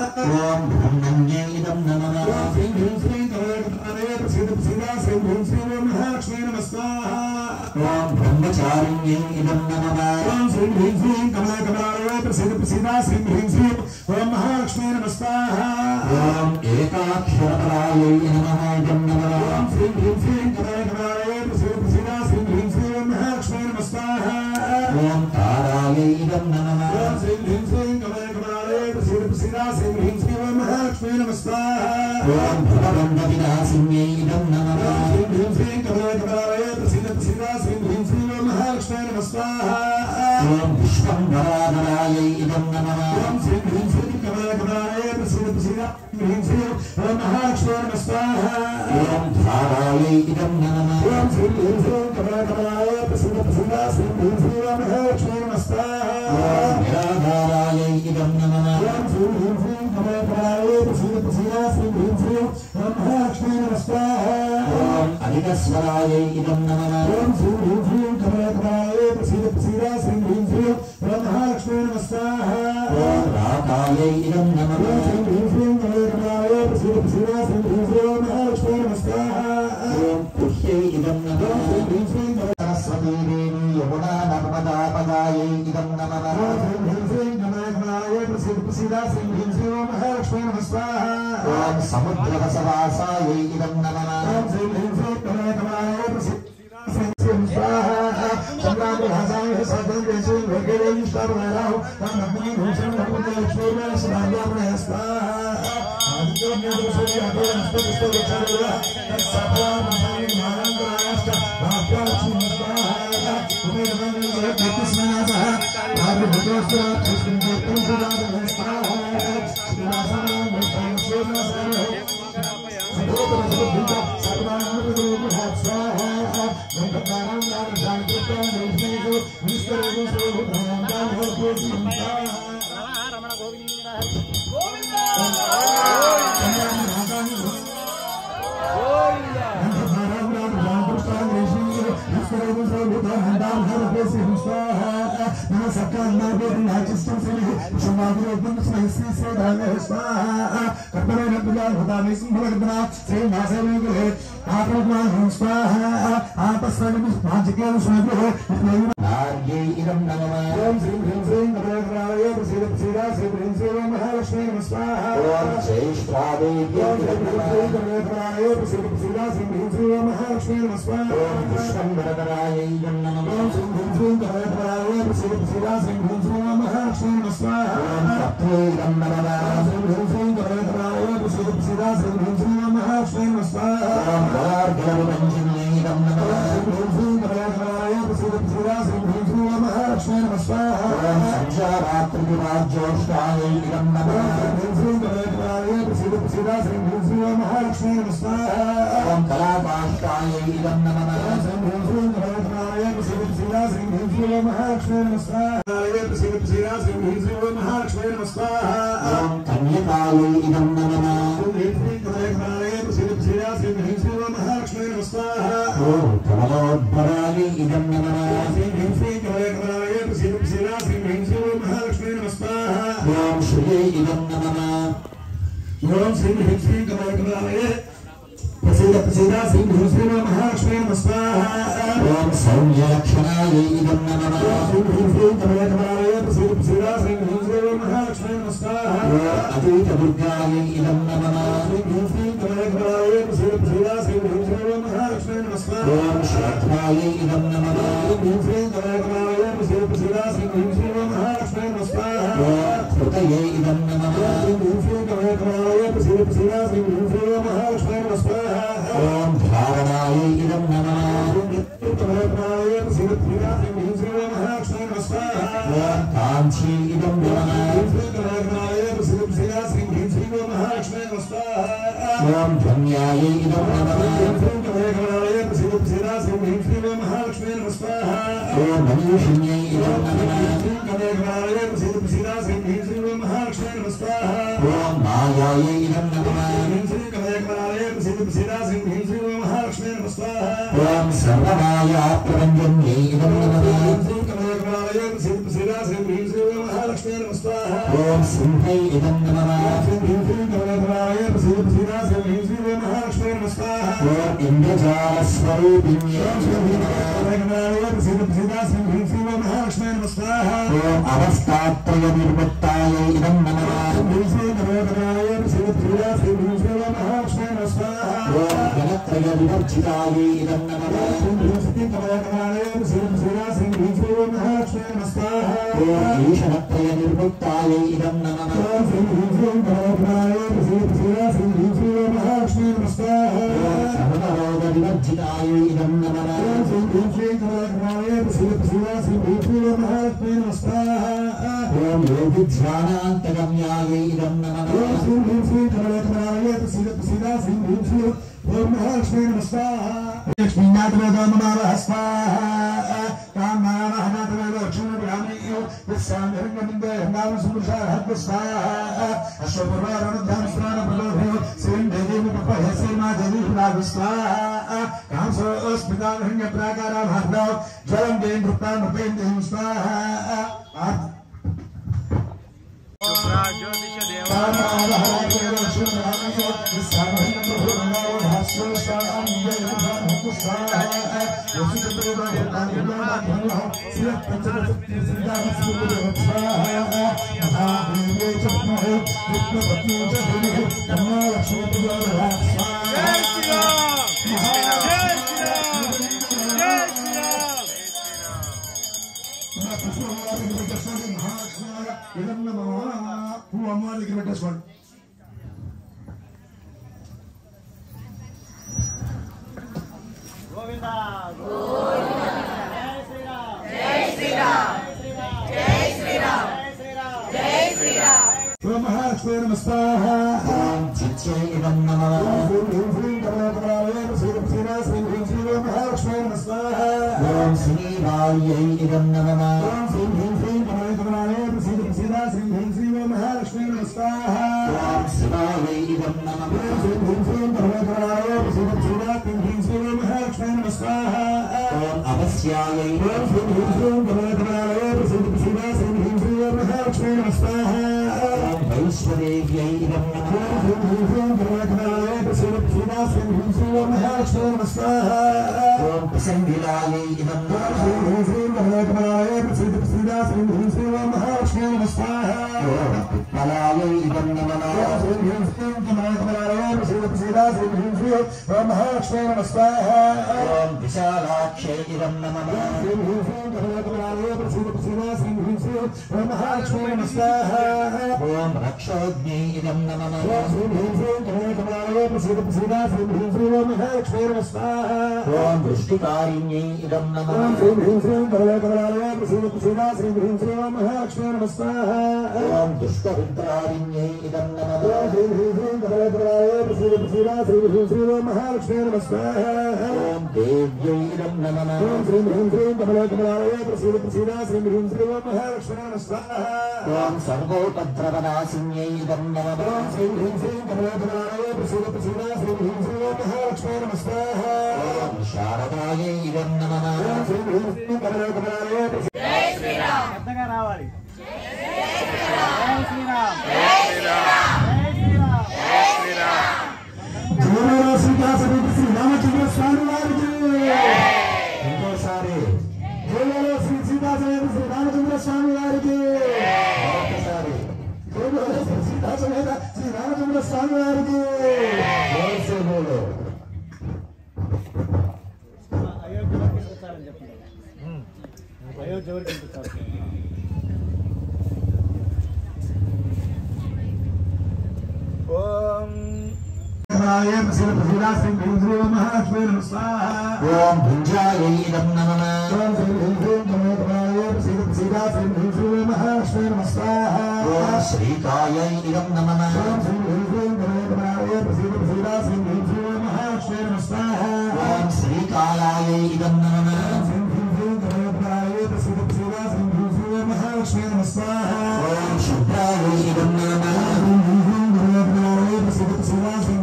Speaker 3: ఓం బ్రహ్మణ్యై ఇదం నమః
Speaker 1: శ్రీం హ్రీం శ్రీం కమల ప్రసీద ప్రసీద శ్రీం హ్రీం శ్రీం మహాలక్ష్మీ నమః స్వాహా
Speaker 3: ఓం బ్రహ్మచారిణ్యై ఇదం నమః
Speaker 1: ఓం శ్రీం హ్రీం శ్రీం కమల కమలాయ ప్రసీద ప్రసీద శ్రీం హ్రీం శ్రీం ఓం మహాలక్ష్మీ నమః స్వాహా
Speaker 3: ఓం ఏకాక్షరపరాయై నమః ఇదం నమః
Speaker 1: ఓం శ్రీం హ్రీం శ్రీం కమల కమలాయ ప్రసీద ప్రసీద శ్రీం హ్రీం శ్రీం మహాలక్ష్మీ నమః స్వాహా
Speaker 3: ఓం తారాయై ఇదం నమః
Speaker 1: ఓం శ్రీం హ్రీం శ్రీం కమల కమలాయ ప్రసీద ప్రసీద శ్రీం హ్రీం శ్రీం మహాలక్ష్మీ నమః స్వాహా
Speaker 3: ఓం భవబంధ వినాశిన్యై ఇదం నమః
Speaker 1: శ్రీం హ్రీం శ్రీం కమల కమలాయ ప్రసీద ప్రసీద శ్రీం హ్రీం శ్రీం మహాలక్ష్మీ నమః స్వాహా
Speaker 3: ఓం విశ్వంభరాధరాయై ఇదం నమః
Speaker 1: ఓం శ్రీం హ్రీం శ్రీం కమల కమలాయ ప్రసీద ప్రసీద హ్రీం శ్రీం మహాలక్ష్మీ నమః స్వాహా
Speaker 3: ఓం ధారాయై ఇదం నమః
Speaker 1: ఓం శ్రీం హ్రీం శ్రీం కమల కమలాయ ప్రసీద ప్రసీద శ్రీం హ్రీం శ్రీం మహాలక్ష్మీ నమః స్వాహా
Speaker 3: ఓం నిరాధారాయై ఇదం నమః
Speaker 1: ఓం శ్రీం హ్రీం శ్రీం కమల కమలాయ ప్రసీద ప్రసీద శ్రీం హ్రీం శ్రీం మహాలక్ష్మీ నమః స్వాహా
Speaker 3: ఓం అధికస్వరాయై ఇదం నమః
Speaker 1: ఓం శ్రీం హ్రీం శ్రీం కమల కమలాయ ప్రసీద ప్రసీద శ్రీం హ్రీం శ్రీం మహాలక్ష్మీ నమః స్వాహా
Speaker 3: ఓం రాకాయై ఇదం నమః
Speaker 1: ఓం శ్రీం హ్రీం శ్రీం కమల కమలాయ ప్రసీద ప్రసీద శ్రీం హ్రీం శ్రీం మహాలక్ష్మీ నమః స్వాహా
Speaker 3: ఓం పుష్యై ఇదం నమః
Speaker 1: ఓం శ్రీం హ్రీం శ్రీం కమల
Speaker 3: సరస్వతీ దేవి యమునా నర్మదా పదాయై ఇదం నమః
Speaker 1: ఓం శ్రీం హ్రీం శ్రీం కమల కమలాయ ప్రసీద ప్రసీద శ్రీం హ్రీం శ్రీం మహాలక్ష్మీ నమః స్వాహా
Speaker 3: ఓం సముద్రవసవాసాయై ఇదం నమః
Speaker 1: ఓం శ్రీం హ్రీం శ్రీం కమల కమలాయ ప్రసీద శ్రీం శ్రీం స్వాహా సంగ్రామహాసాయ సదం దేశం వగేరే ఇష్టావరాహ తమగ్ని భూషణ భగవతే లక్ష్మీ స్వాహాయ స్వాహా ఆదిత్య సూర్య అభయస్త విచారయ సఫలా మహాయ మహాంతరాష్ట భాగ్యలక్ష్మీ స్వాహా కుబేరమంగళ కృష్ణనాథ భాగవతోస్త కృష్ణోత్తమ సురాధ స్వాహా శ్రీనాథాయ స్వాహా
Speaker 2: రమణ గోవింద గోవింద
Speaker 3: నార్యై ఇదం నమః
Speaker 1: ఓం శ్రీం హ్రీం శ్రీం కమలాయ ప్రసీద ప్రసీద శ్రీం హ్రీం శ్రీం మహాలక్ష్మీ నమః స్వాహా
Speaker 3: ఓం జ్యేష్ఠాదేవ్యై
Speaker 1: ఓం శ్రీం
Speaker 3: ఇదం
Speaker 1: హ్రీం
Speaker 3: నమః
Speaker 1: శ్రీం కమలాయ ప్రసీద ప్రసీద శ్రీం హ్రీం శ్రీం మహాలక్ష్మీ నమః స్వాహా
Speaker 3: ఓం విశ్వంభరధరాయై ఇదం నమః
Speaker 1: ఓం శ్రీం హ్రీం శ్రీం కమలాయ ప్రసీద ప్రసీద శ్రీం హ్రీం శ్రీం మహాలక్ష్మీ నమః స్వాహా
Speaker 3: ఓం తత్వై ఇదం నమః
Speaker 1: శ్రీం హ్రీం శ్రీం కమలాయ ప్రసీద ప్రసీద శ్రీం హ్రీం శ్రీం మహాలక్ష్మీ నమః స్వాహా
Speaker 3: ఓం గోర్ధనవిభంజన్యై ఇదం నమః
Speaker 1: శ్రీం హ్రీం కమలాయ ప్రసీద ప్రసీద శ్రీం హ్రీం శ్రీం మహాలక్ష్మీ నమః స్వాహా
Speaker 3: ఓం సంధ్యారాత్రివిరాజ్యోష్టాయై ఇదం నమః
Speaker 1: శ్రీం హ్రీం కమలాయ ప్రసీద ప్రసీద శ్రీం హ్రీం శ్రీం మహాలక్ష్మీ నమః స్వాహా
Speaker 3: ఓం కళాకాష్టాయై ఇదం నమః
Speaker 1: శ్రీం హ్రీం శ్రీం కమలాయ ప్రసీద ప్రసీద శ్రీం హ్రీం శ్రీం మహాలక్ష్మీ నమః స్వాహా ప్రసీద ప్రసీద శ్రీం హ్రీం శ్రీం మహాలక్ష్మీ నమః స్వాహా
Speaker 3: ఓం కన్యకాయై ఇదం నమః
Speaker 1: శ్రీం హ్రీం శ్రీం కమలాయ ప్రసీద ప్రసీద శ్రీం హ్రీం శ్రీం మహాలక్ష్మీ నమః స్వాహా
Speaker 3: ఓం కమలోద్భరాయై ఇదం నమః
Speaker 1: శ్రీం హ్రీం శ్రీం కమలాయ ప్రసీద ప్రసీద శ్రీం హ్రీం శ్రీం మహాలక్ష్మీ నమః స్వాహా
Speaker 3: ఓం శ్రీయై ఇదం నమః
Speaker 1: ఓం శ్రీం హ్రీం శ్రీం కమలాయ ప్రసీద ప్రసీద శ్రీం హ్రీం శ్రీం మహాలక్ష్మీ నమః స్వాహా
Speaker 3: ఓం సౌమ్యలక్షణాయై ఇదం నమః
Speaker 1: శ్రీం హ్రీం శ్రీం కమలాయ ప్రసీద ప్రసీద శ్రీం హ్రీం శ్రీం మహాలక్ష్మీ నమః స్వాహా
Speaker 3: ఓం అతీతదుర్గాయై ఇదం నమః
Speaker 1: శ్రీం హ్రీం శ్రీం కమలాయ ప్రసీద ప్రసీద శ్రీం హ్రీం శ్రీం మహాలక్ష్మీ నమః స్వాహా
Speaker 3: ఓం శ్రద్ధాయై ఇదం నమః
Speaker 1: శ్రీం శ్రీం కమలాయ ప్రసీద ప్రసీద శ్రీం హ్రీం శ్రీం మహాలక్ష్మీ నమః స్వాహా
Speaker 3: ఓం కృతయై ఇదం నమః
Speaker 1: శ్రీం హ్రీం శ్రీం కమలాయ ప్రసీద ప్రసీద శ్రీం హ్రీం శ్రీం మహాలక్ష్మీ నమః స్వాహా
Speaker 3: ఓం ధారణాయై ఇదం నమః
Speaker 1: కమలాయ ప్రసీద ప్రసీద శ్రీం హ్రీం శ్రీం మహాలక్ష్మీ నమః స్వాహా
Speaker 3: ఓం కాంచీ ఇదం నమః
Speaker 1: కమలాయ ప్రసీద ప్రసీద శ్రీం హ్రీం శ్రీం మహాలక్ష్మీ నమః స్వాహా
Speaker 3: ఓం ధన్యాయై ఇదం నమః
Speaker 1: కమలాయ ప్రసీద ప్రసీద శ్రీం హ్రీం శ్రీం మహాలక్ష్మీ నమః స్వాహా
Speaker 3: ఓం మనీషిణ్యై ఇదం నమః
Speaker 1: కమలాయ ప్రసీద ప్రసీద శ్రీం హ్రీం శ్రీం మహాలక్ష్మీ నమః స్వాహా
Speaker 3: ఓం మాయాయై ఇదం నమః
Speaker 1: కమలాయ ప్రసీద ప్రసీద శ్రీం హ్రీం శ్రీం మహాలక్ష్మీ నమః స్వాహా
Speaker 3: ఓం సర్వమాయా नीलरञ्जन्यै इदं नमः ॐ सिंहै इदं नमः ॐ इन्द्रजालस्वरूपिण्यै ॐ अवस्थात्रयनिर्मुक्तायै इदं नमः ॐ गणत्रयविवर्जितायै इदं नमः ॐ ईशनत्रयनिर्मुक्तायै इदं नमः सर्वरोगविवर्जितायै इदं नमः ॐ योगिध्यानान्तगम्यायै इदं नमः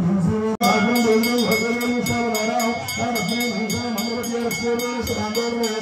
Speaker 1: Thank you.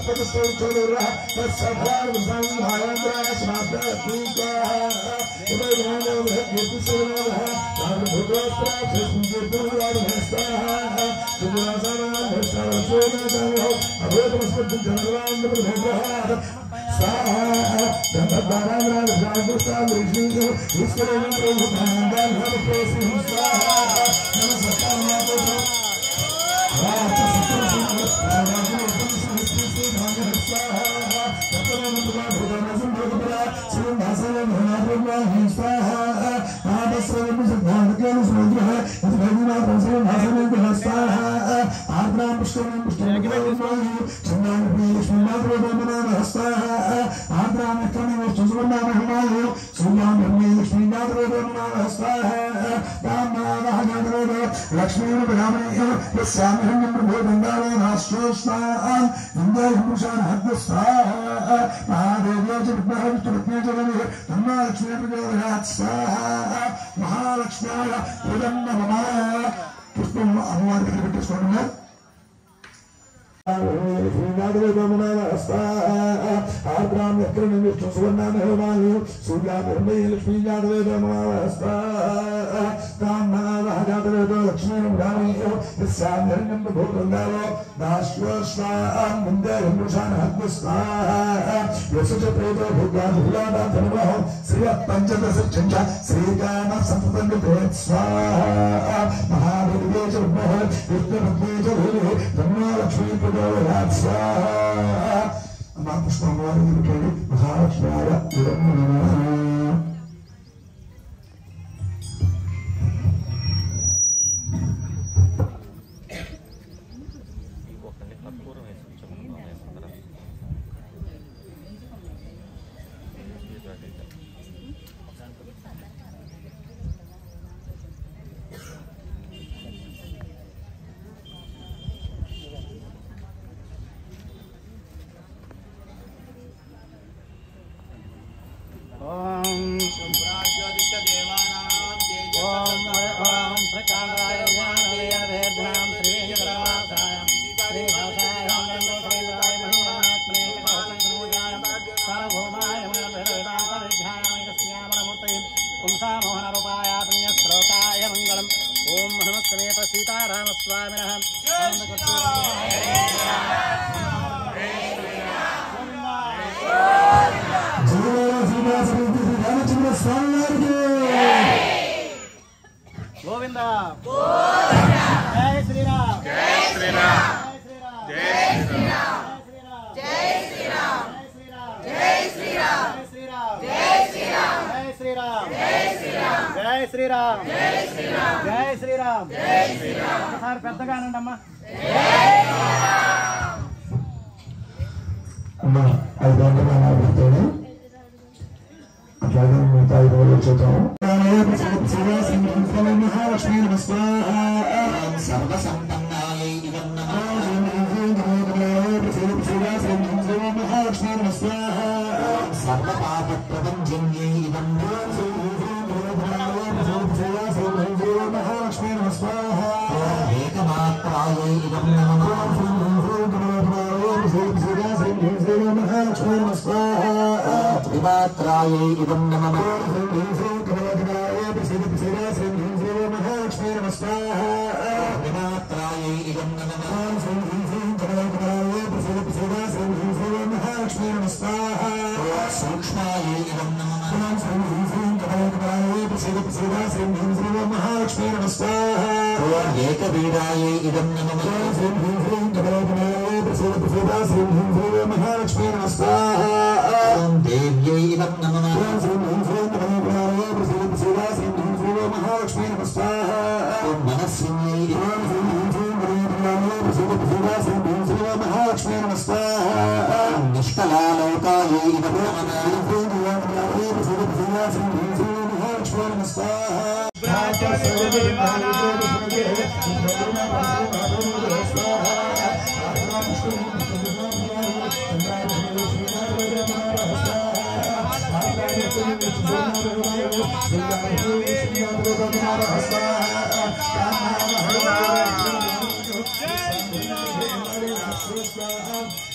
Speaker 1: Thank you.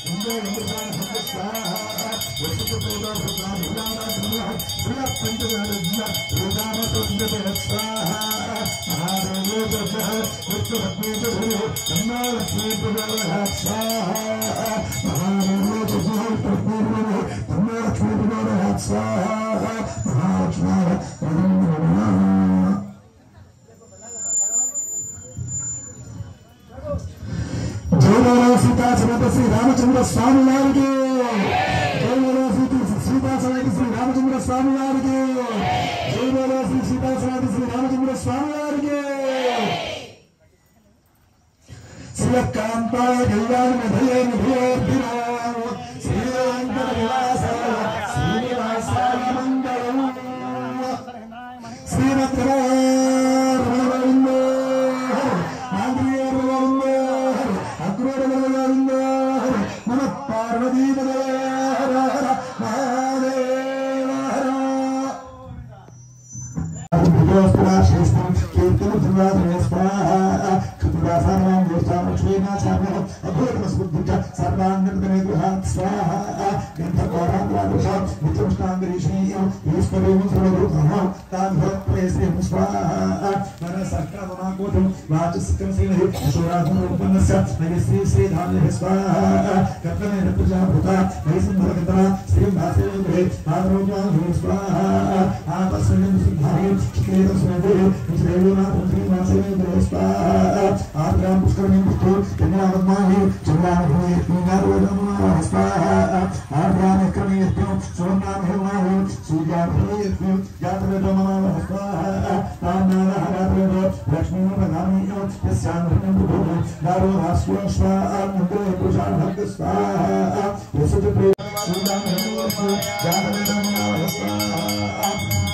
Speaker 1: Sita समेत श्री रामचंद्र स्वामी वारिगे जय बोलो सीता समेत श्री रामचंद्र स्वामी वारिगे जय बोलो श्री सीता समेत श्री रामचंद्र स्वामी वारिगे श्री कांताय कल्याण निधये निधेर्भिराम श्री वेंकट विलासाय श्रीनिवासाय मंगलम श्रीरत्नाय रमणगोविंदो आंद्रिय रमणगोविंदो अग्रोर रमणगोविंदो नमः पार्वती पतये हर हर महादेव हर भुजोस्तराश्रेष्ठं कीर्तनपुराधने स्वाहा कृतदासानां ज्येष्ठामक्ष्मीनाचार्यः अभूतमस्मृद्धिश्च सर्वाङ्गतमे गृहात् स्वाहा गन्धकोरान्द्रादृशां नित्यमुष्टाङ्गरीषीयं ईश्वरेण सर्वभूतः तान्भक्त्रेश्रीं स्वाहा मनसक्राममाकोटं वाचस्कं श्रीमहि अशोराधं रूपन्नस्य नयि श्री श्रीधामः स्वाहा कर्तमेन प्रजाभूता नयि सिंहरकतरा श्रीभासेन्द्रे आरोग्यां स्वाहा आपस्मिन् सिद्धाये चिकेतं स्मृते विश्रेयोनाथं श्रीवासेन्द्रे स्वाहा आर्द्रां पुष्करणी पुष्टो कन्यावद्माहि चन्द्रामभूमि मीनारोदमः स्वाहा आर्द्रां क्रमेभ्यो सोमनामहेमाहि सूर्याभ्योऽभ्यो जातवेदमः स्वाहा तान्नामः रात्रेव लक्ष्मीमपगामियो यस्यामृतं प्रभुः दारो भास्यो स्वाहा मुद्रे पुरुषाभक्त स्वाहा यशोते सूर्यामहेमाहि जातवेदमः स्वाहा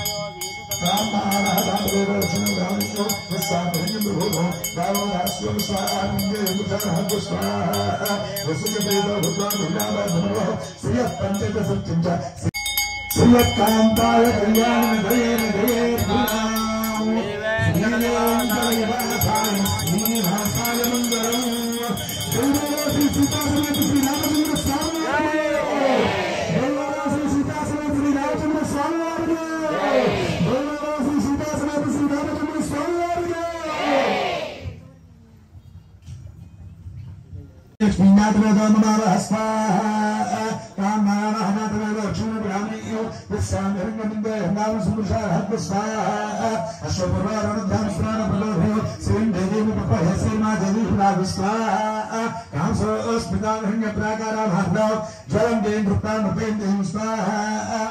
Speaker 1: श्रीकांताय कल्याण निधये निधेर्भिराम श्रीवेंकटनिवासाय श्रीनिवासाय मंगलम जय बोलो श्री सीता समेत श्री रामचंद्र स्वामी जय बोलो श्री सीता समेत श्री रामचंद्र स्वामी लक्ष्मीनाथवेदोन्नमः स्वाहा कामनामहनाथवेद लक्ष्मीब्राह्मणीयो यस्यामृङ्गमिन्दे नामसुमुषाहत्व स्वाहा अश्वपुरारणधाम स्नानप्रलोभयो श्रीन्देवीमुपपहे श्रीमादेवी नाग स्वाहा कांसोऽस्मितामृङ्गप्राकाराभार्गव जलं देन्द्रुप्तानुपेन्द्रिं स्वाहा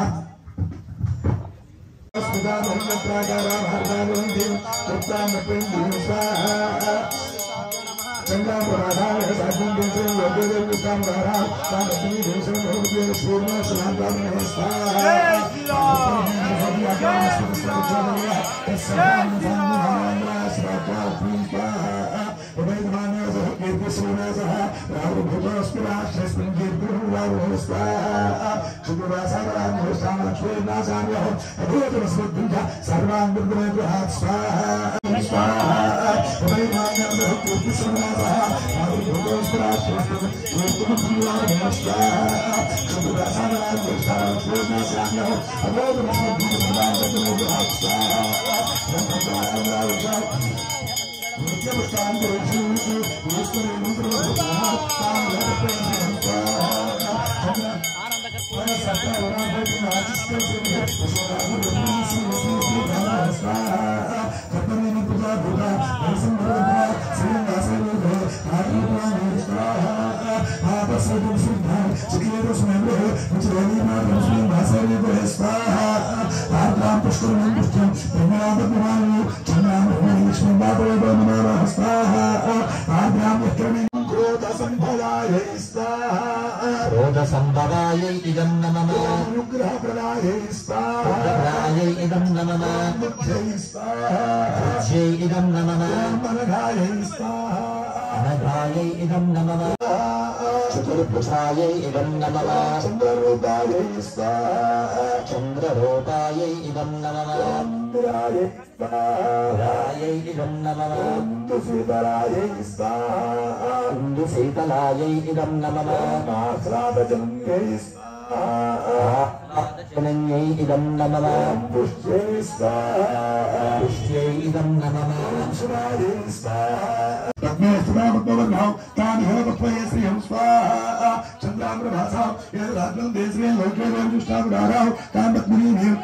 Speaker 1: अस्मितामृङ्गप्राकाराभार्गवं तृप्तानुपेन्द्रिं स्वाहा चंद्रापुराधार साधन देशे लोके देव विश्राम धारा तानपनी देशे भोगे पूर्ण सनातन नमस्कार जय श्री राम हरि आकाश सुस्वागतया तस्मान् धन्यवादः श्रद्धा पुष्पा उदयमानः कीर्तिश्रीनाथः राहुभुजस्पराश्रस्मिन् कीर्तिर्वारुस्वाहा चतुरासारां होष्टामक्ष्मीनाचार्यः अभूतमस्मृद्धिः सर्वाङ्गतमे गृहात् स्वाहा स्वाहा उदयमानः कीर्तिश्रीनाथः राहुभुजस्पराश्रस्मिन् कीर्तिर्वारुस्वाहा चतुरासारां होष्टामक्ष्मीनाचार्यः अभूतमस्मृद्धिः सर्वाङ्गतमे गृहात् स्वाहा
Speaker 3: रोधसंभवायै इदं नमः
Speaker 1: अनुग्रहप्रदायै स्वाहा
Speaker 3: प्रदायै इदं नमः
Speaker 1: बुद्ध्यै स्वाहा
Speaker 3: बुद्ध्यै इदं नमः
Speaker 1: मनघायै स्वाहा
Speaker 3: अनघायै इदं नमः चतुर्भुजायै इदं नमः
Speaker 1: चन्द्ररूपायै स्वाहा
Speaker 3: चन्द्ररूपायै इदं नमः
Speaker 1: चन्द्रायै स्वाहा
Speaker 3: रायै इदं नमः
Speaker 1: शीतलायै स्वाहा
Speaker 3: शीतलायै इदं नमः
Speaker 1: आश्रादजन्यै स्वाहा
Speaker 3: जनन्यै इदं नमः
Speaker 1: पुष्ट्यै स्वाहा
Speaker 3: पुष्ट्यै इदं नमः
Speaker 1: शिवायै स्वाहा पद्मे सुरामद्मवर्णां तान् हेमपत्वये श्रियं स्वाहा चन्द्राम्रभासां यद्राज्ञं देशे लोके वैजुष्टावदारां तान् पद्मिनीं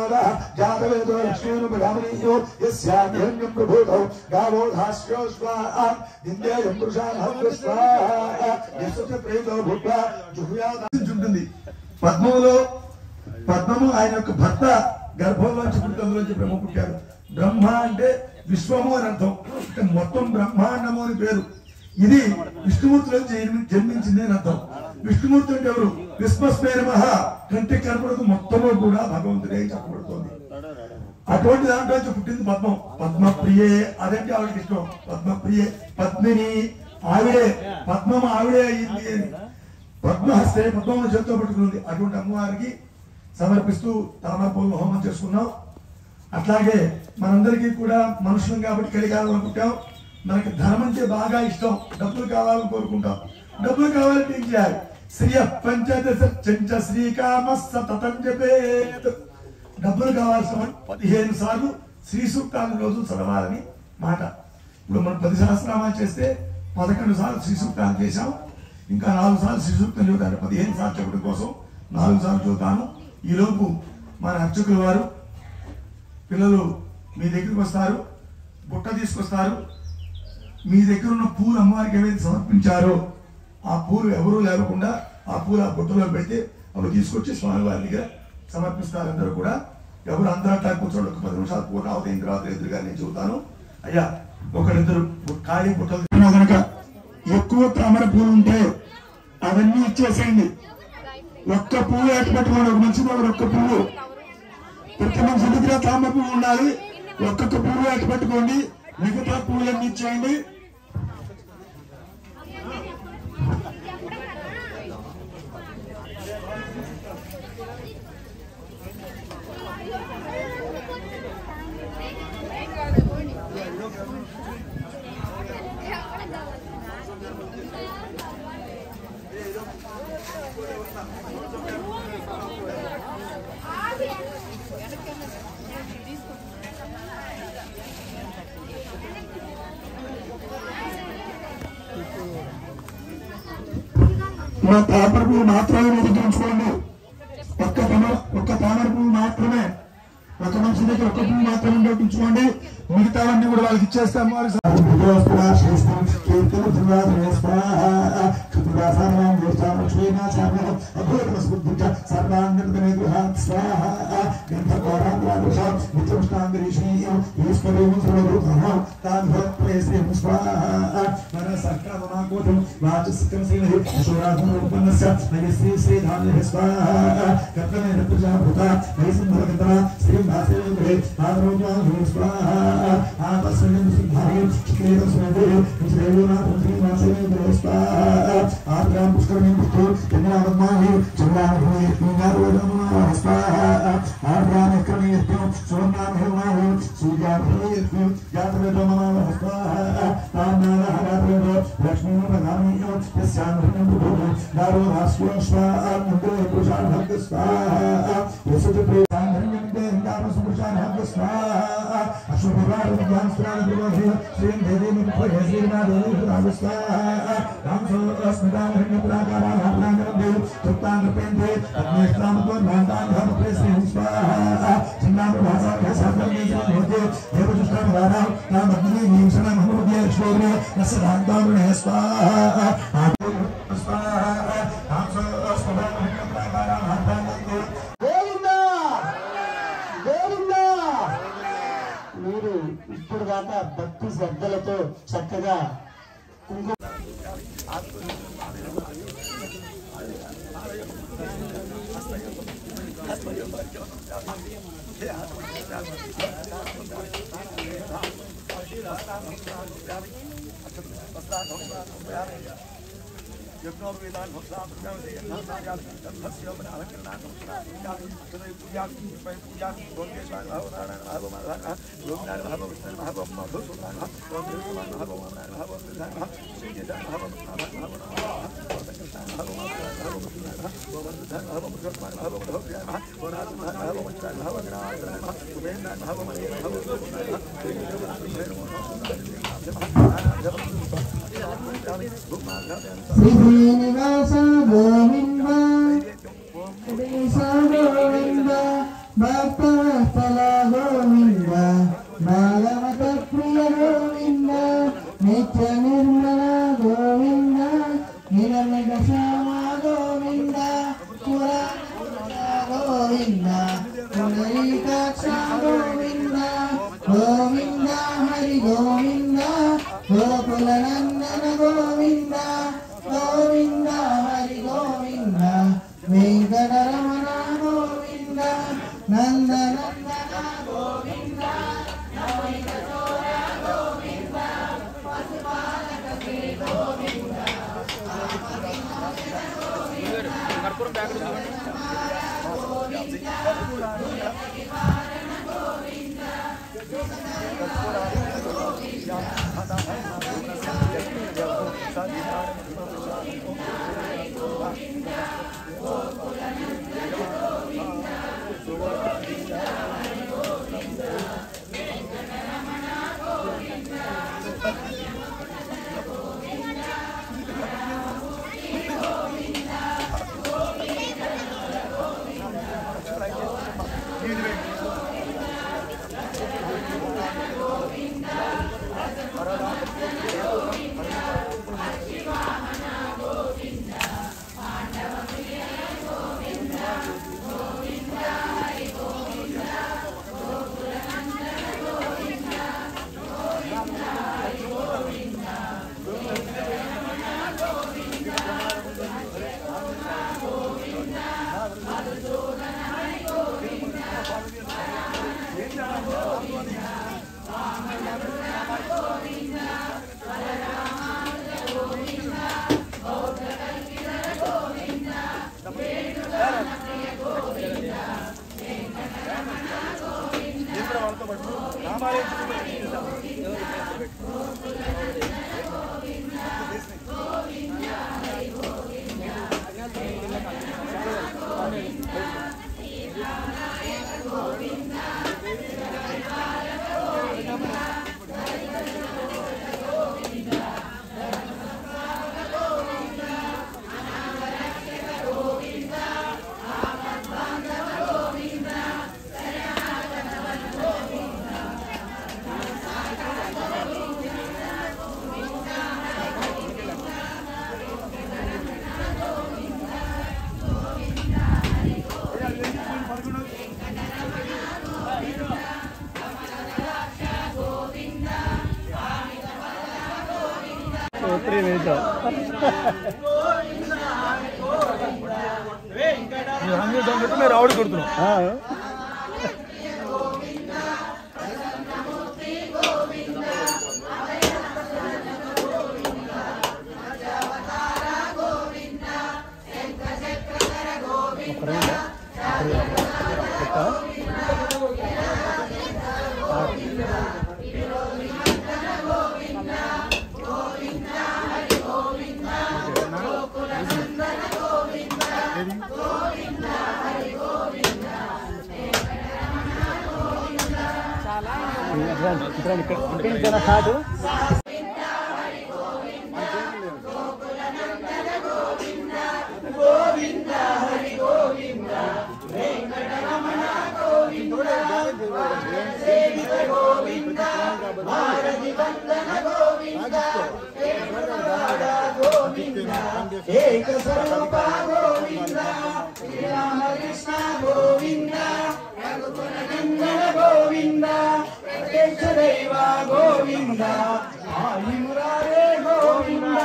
Speaker 1: जातवेदो लक्ष्मीरुपगामिनीयो यस्यान्यं प्रभूतौ गावो धास्यो स्वाहा दिन्देयं पुरुषाणं स्वाहा यस्य प्रेतो भूत्वा जुहुयादुंటుంది పద్మములో పద్మము ఆయన యొక్క భర్త గర్భంలోంచి పుట్టినందులోంచి బ్రహ్మ పుట్టారు. బ్రహ్మ అంటే విశ్వము అని అర్థం, అంటే మొత్తం బ్రహ్మాండము అని పేరు. ఇది విష్ణుమూర్తిలో జన్మించింది అని అర్థం. విష్ణుమూర్తి అంటే ఎవరు? విశ్వస్మే నమః కంటే కనపడదు మొత్తము కూడా భగవంతుడే చెప్పబడుతోంది. అటువంటి దాంట్లో పుట్టింది పద్మం. పద్మప్రియే అదంటే ఆవిడకి ఇష్టం. పద్మప్రియే పద్మిని ఆవిడే, పద్మం ఆవిడే అయింది అని. పద్మహస్తే పద్మమును చేతితో పట్టుకుంది. అటువంటి అమ్మవారికి సమర్పిస్తూ తామరపూలు హోమం చేసుకున్నాం. అట్లాగే మనందరికీ కూడా మనుషులం కాబట్టి కలిగాలని పుట్టాం. మనకి ధనం అంటే బాగా ఇష్టం, డబ్బులు కావాలని కోరుకుంటాం. డబ్బులు కావాలంటే ఏం చేయాలి? శ్రియ పంచదశ చెంచ శ్రీకామ సతతం జపేత్. డబ్బులు కావాల్సిన పదిహేను సార్లు శ్రీ సూక్తాన్ని రోజు చదవాలని మాట. ఇప్పుడు మనం పది సహస్రనామాలు చేస్తే పదకొండు సార్లు శ్రీ సూక్తాన్ని చేశాం. ఇంకా నాలుగు సార్లు శ్రీ సూక్తం చదువుతాను. పదిహేను సార్లు చెప్పడం కోసం నాలుగు సార్లు చదువుతాను. ఈలోపు మన అర్చకుల వారు పిల్లలు మీ దగ్గరికి వస్తారు, బుట్ట తీసుకొస్తారు. మీ దగ్గర ఉన్న పూలు అమ్మవారికి ఏవైతే సమర్పించారో ఆ పూలు ఎవరూ లేకుండా ఆ పూలు ఆ బుట్టలో పెడితే అవి తీసుకొచ్చి స్వామివారి దగ్గర సమర్పిస్తారు. అందరూ కూడా ఎవరు అందరూ అట్లా కూర్చోండి. ఒక పది నిమిషాలు పూర్ణ అవుతాయిన తర్వాత ఎదురుగా నేను చెబుతాను. అయ్యా ఒకరిద్దరు ఖాళీ బుట్టలు కనుక ఎక్కువ తామర పూలు ఉంటే అవన్నీ ఇచ్చేసేయండి. ఒక్క పువ్వు ఎట్టు పట్టుకోండి. ఒక మనిషి దగ్గర ఒక్క పువ్వు, ప్రతి మనిషి దగ్గర తామర పువ్వు ఉండాలి. ఒక్కొక్క పువ్వు ఎట్టు పట్టుకోండి. మిగతా పువ్వులన్నీ ఇచ్చేయండి. మా తామర పువ్వు మాత్రమే మీరు ఉంచుకోండి. ఒక్క తమ ఒక్క తామర పువ్వు మాత్రమే, ఒక మనిషి దగ్గర ఒక్క పువ్వు మాత్రమే ఉంచుకోండి. మిగతావన్నీ కూడా వాళ్ళకి ఇచ్చేస్తాము. మీరు ఇప్పుడు దాకా భక్తి శ్రద్ధలతో చక్కగా కుంకుమ
Speaker 4: శ్రీనివాస గోవింద శ్రీనివాస గోవింద భక్తవత్సల గోవింద బాలమత ప్రియ గోవింద నిత్య నిర్మల గోవింద నిరమక శ్యామ గోవింద పురాణ గోవింద పునరీకాక్ష గోవింద గోవింద హరి గోవింద గోకుల నందన గోవింద గోవింద హరి గోవింద వెంకటరమణ గోవింద నందనందన గోవింద నవైక చోర గోవింద పశుపాలక శ్రీ గోవింద
Speaker 2: కర్పూరం ప్యాకెట్
Speaker 1: రావడి కొడుతున్నావు ఇక్కడ కాదు
Speaker 4: ఏక స్వరూప గోవింద శ్రీరామకృష్ణ గోవింద రఘుకుల నందన గోవింద ప్రత్యక్ష దైవ గోవింద ఆయురారే గోవింద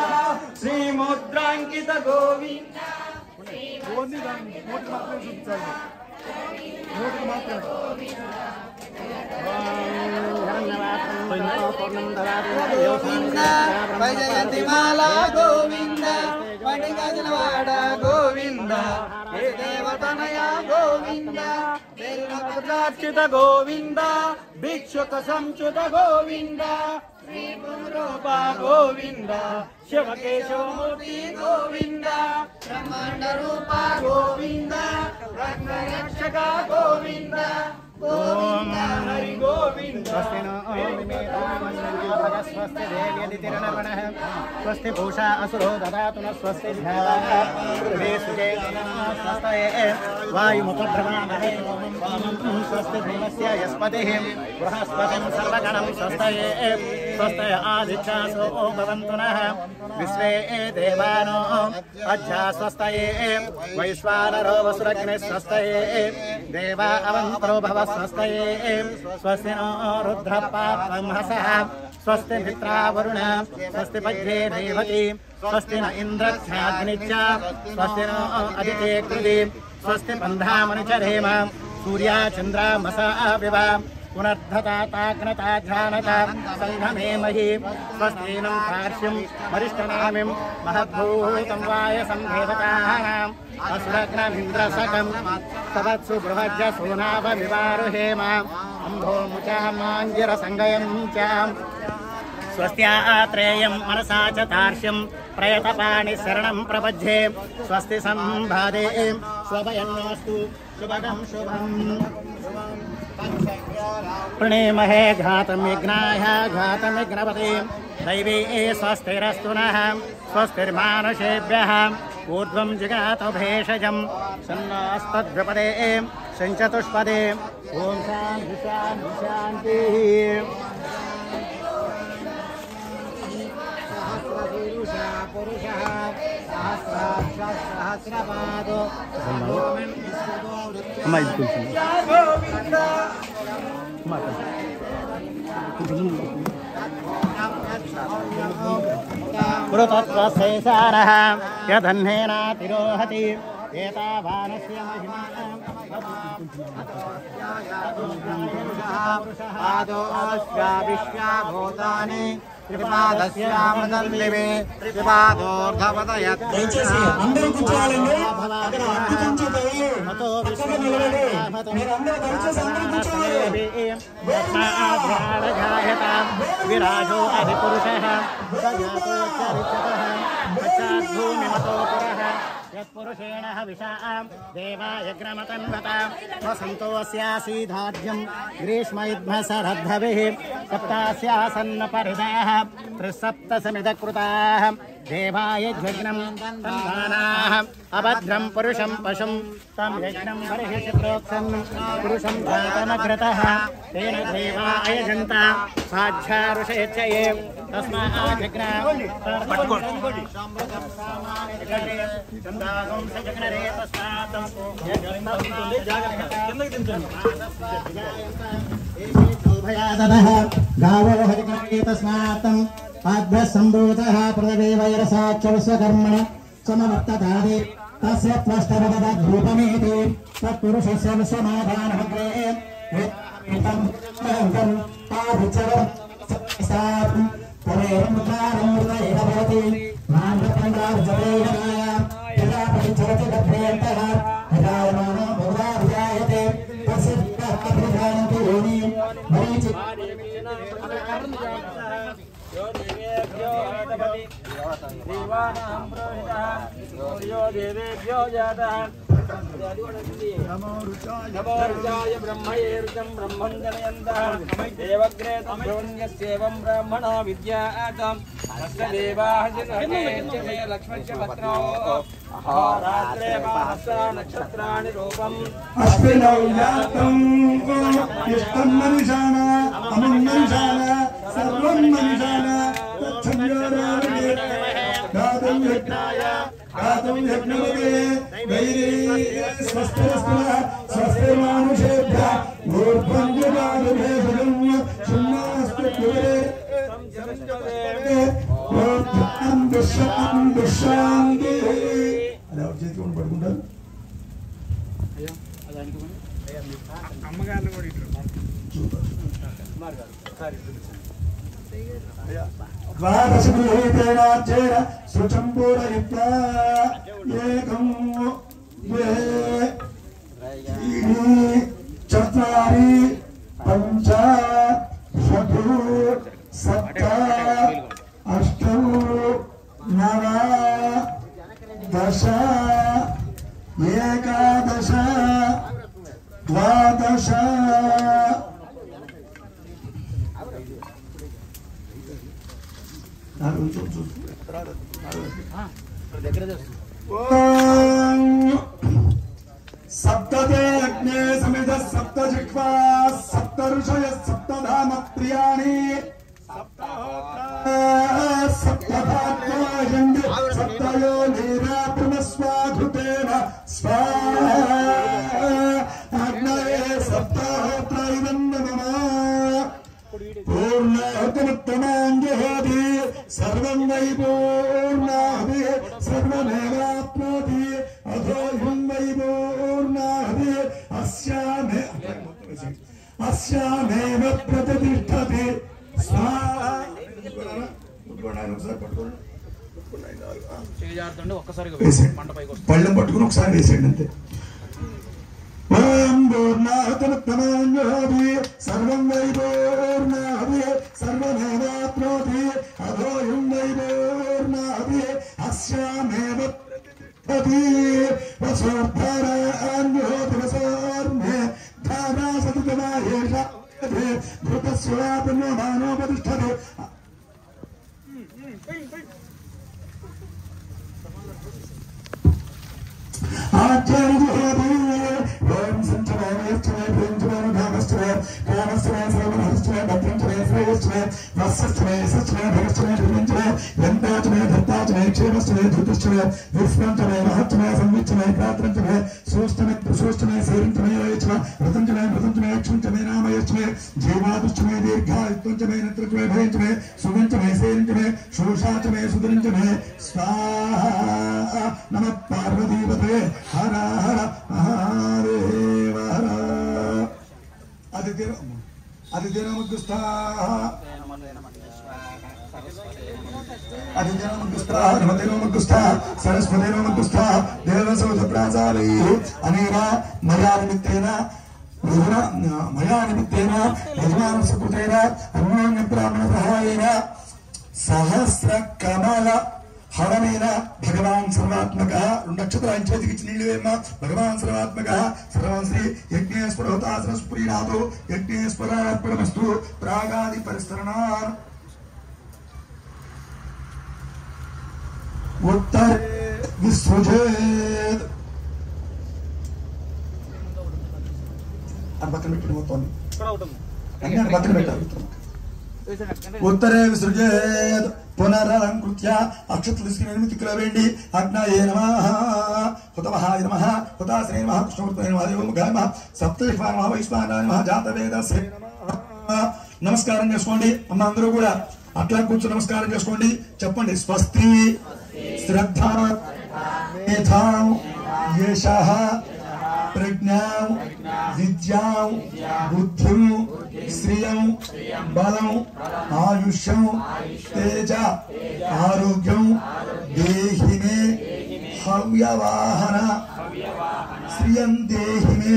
Speaker 4: శ్రీముద్రాంకిత గోవింద గోవింద వైజయంతిమాల గోవింద వడిగజలవాడ గోవింద హే దేవతనయ గోవింద పుత్రార్చిత గోవింద భిక్షుక సంచుత గోవింద శ్రీ పురూప గోవింద శివకేశవమూర్తి గోవింద బ్రహ్మాండ రూప గోవింద రక్షక గోవింద ఓం హరి గోవింద స్వస్తి నో స్వస్తి దేవి తిరునవణః స్వస్తి భూషా అసురో దదాతు న స్వస్తి ధ్యావే స్వస్తయే వాయుముపద్రవణమహే స్వస్తి ధూమస్య యస్పతిః బృహస్పతిం సర్వగణం స్వస్తయే స్వస్తయ ఆదిత్యాసో భవంతు నః విశ్వే దేవానో అధ్యా స్వస్తయే వైశ్వానరో వసురగ్నే స్వస్తయే దేవా అవంతరో భవ స్వస్తయే స్వస్తి నో రుద్రపాత్రంహసః స్వస్తి మిత్రావరుణ స్వస్తి పజ్రే రేవతి స్వస్తి న ఇంద్రఛాగ్నిచ్చ స్వస్తి నో అదితే కృతి స్వస్తి బంధామనుచరేమ సూర్యా చంద్రామసా వివ పునర్ధతాగ్నతా ధ్యానత సంఘమే మహి స్వస్తినం కార్ష్యం వరిష్ఠనామిం మహద్భూతం వాయ సంభేదతానాం అసురగ్నమింద్రసకం సవత్సు బృహజ్జ సోనావమివారుహేమ అంభోముచామాంజిర సంగయం చ స్వస్త్యాత్రేయం మనసా చ తార్ష్యం ప్రయతపాణి శరణం ప్రపజ్యే స్వస్తి సంభాదే స్వభయన్నస్తు శుభగం శుభం ప్రణేమహే ఘాతమిఘ్నాయ ఘాతమిఘ్నపతే దైవీ స్వస్తిరస్తు నః స్వస్తిర్మానుషేభ్యః ఊర్ధ్వం జిగాతో భేషజం సన్నాస్తద్విపదే సంచతుష్పదే ఓం శాంతి శాంతి శాంతి పురుషః సహస్రాక్ష సహస్రపాదో అమ్మాయి గోవింద పురతత్వశేషారః యదన్నేనాతిరోహతి ఏతావానస్య మహిమా ఆదోశ్వావిశ్వాభూతాని త్రిపాదస్యామృతల్లివే త్రిపాదోర్ధపదయత్
Speaker 1: దయచేసి అందరూ కూర్చోవాలండి. అక్కడ అడ్డు కొంచెం తగిలి పక్కన నిలబడి మీరందరూ దయచేసి అందరూ కూర్చోవాలి.
Speaker 4: విరాజో అధిపురుషః భూమిమతో పురః యత్పురుషేణ హవిషాం దేవాయగ్రమతన్వత వసంతోస్యాసీధార్యం గ్రీష్మయుధ్మ శరద్ధవిః సప్తాస్యాసన్న పరిదాః త్రిసప్తసమిదకృతాః దేవాయ యజ్ఞం తన్వానాః అభద్రం పురుషం పశుం తం యజ్ఞం బర్హిషి ప్రోక్తం పురుషం ధాతమగ్రతః తేన దేవాయజంత సాధ్యారుషేచ్చయే తస్మాజ్ఞా పట్టుకోండి
Speaker 3: गावो हरिकर्णे तस्मात्तम् आभ्यः सम्भूतः पृथिवीवैरसाक्षरस्वकर्मण समवर्ततादि तस्य त्वष्टवदधूपमेति तत्पुरुषस्य विश्वमाधानमग्रे एतं महङ्कम् आभिचरम् सात् पुरेरमुखारं हृदयेन भवति मान्यपण्डार्जवेयनाय यदा परिचरति तद्भ्रेयन्तः यदा मानो बहुधा विजायते तस्य प्रधानन्ति योनि मरीचि
Speaker 4: देवानां प्रोहितः सूर्यो देवेभ्यो जातः नमो ऋचाय ब्रह्मयेर्जं ब्रह्मं जनयन्तः देवग्रे ब्रह्मण्यस्येवं ब्राह्मणो विद्यातं तस्य देवाः जनयन्ते लक्ष्मणस्य पत्रो अहोरात्रे महसा नक्षत्राणि रूपम्
Speaker 1: अस्मिनौ यातं इष्टं मनुषाण अमुं मनुषाण सर्वं मनुषाण तच्छन्द्योरारुगे गातुं यज्ञाय गातुं यज्ञवते वैरे स्वस्तिरस्तुनः स्वस्तिर्मानुषेभ्यः ऊर्ध्वं जगादुभेषजं शून्यास्तु कुबेरे ऊर्ध्वं दुष्यां दुष्यान्तिः అలా చేతి కొని పడుకుంటారు
Speaker 4: అమ్మగారిని కూడా ఇటు
Speaker 1: ద్వాదశగృహేతేనాచ్చేన సుచంపూరయిత్వా ఏకం ద్వే त्रीणि चत्वारि पञ्च षट् सप्त अष्ट नव दश एकादश द्वादश सप्तते अग्ने समिध सप्त जिह्वा सप्त ऋषय सप्त धाम प्रियाणि सप्तधात्मायन्ति सप्तयो नीरा पुनस्वाघृतेन स्वाहा अग्नये सप्ताहोत्र इदं नमः पूर्णाहुतिमुत्तमाञ्जहोति सर्वं वै पूर्णाहुति सर्वमेवाप्नोति अधो ह्यं वै पूर्णाहुति अस्यामे अस्यामेव प्रतिष्ठति स्वाहा పళ్ళెం పట్టుకుని ఒకసారి వేసేయండి అంతే. ఓం పూర్ణాహుతిముత్తమాంజోతి సర్వం వై పూర్ణాహుతి సర్వమేవాప్నోతి అధోయం వై పూర్ణాహుతి అస్యామేవ ప్రతిష్ఠతి వసోర్ధారాంజోతి వసోర్మే ధారా సతితమాయేష ధృతస్వాపుణ్యో మానోపతిష్ఠతి. ఓం సంచమానయశ్చమే ప్రేంచమే భాగశ్చమే కామశ్చమే శ్రవణశ్చమే భద్రంచమే శ్రేయశ్చమే వత్సశ్చమే యశశ్చమే భగశ్చమే ధర్మంచమే యంతాచమే ధర్తాచమే క్షేమశ్చమే ధృతశ్చమే విస్మంచమే మహచ్చమే సంవిచ్చమే ప్రాత్రంచమే సూష్టమే ప్రసూష్టమే శైరించమే యోయచమే వ్రతంచమే మృతంచమే క్షుంచమే నామయశ్చమే జీవాదుశ్చమే దీర్ఘాయుత్వంచమే నత్రచమే భయంచమే సుగంచమే శైరించమే శోషాచమే సుధరించమే స్వాహా నమ పార్వతీపతే హర హర మహాదేవ హర. అదితిర అదితిరముద్దుస్థాః అదితిరముద్దుస్థాః నమతిరముద్దుస్థాః సరస్వతిరముద్దుస్థాః దేవసౌధ ప్రాచారైః అనేన మయా నిమిత్తేన మయా నిమిత్తేన యజమానస్య కృతేన అన్యోన్య బ్రాహ్మణ సహాయేన సహస్ర కమల హరణేన భగవాన్ సర్వాత్మక రెండు నక్షత్రాలు చేతికి ఇచ్చి నీళ్ళు వేమ భగవాన్ సర్వాత్మక సర్వం శ్రీ యజ్ఞేశ్వర హోతాసన స్ఫురీనాథో యజ్ఞేశ్వరార్పణమస్తు ప్రాగాది పరిస్తరణాన్ ఉత్తరే విసృజేత్. అది పక్కన పెట్టి మొత్తం అన్ని పక్కన పెట్టాలి. ఉత్తరే విసృజేత్ పునరలంకృత్య అక్షతలు తీసుకుని ఎనిమిది వేయండి. అగ్నయే నమః హుతవహాయ నమః హుతాశ్రయ నమః కృష్ణమూర్తయే నమః దేవముఖాయ నమః సప్తవిశ్వాయ నమః వైశ్వానాయ నమః జాతవేదస్యై నమః. నమస్కారం చేసుకోండి అమ్మ, అందరూ కూడా అట్లా కూర్చొని నమస్కారం చేసుకోండి. చెప్పండి స్వస్తి శ్రద్ధ మేధాం యశః ప్రజ్ఞాం విద్యాం బుద్ధిం శ్రియం బలం ఆయుష్యం తేజ ఆరోగ్యం దేహి మే హవ్యవాహన శ్రియం దేహి మే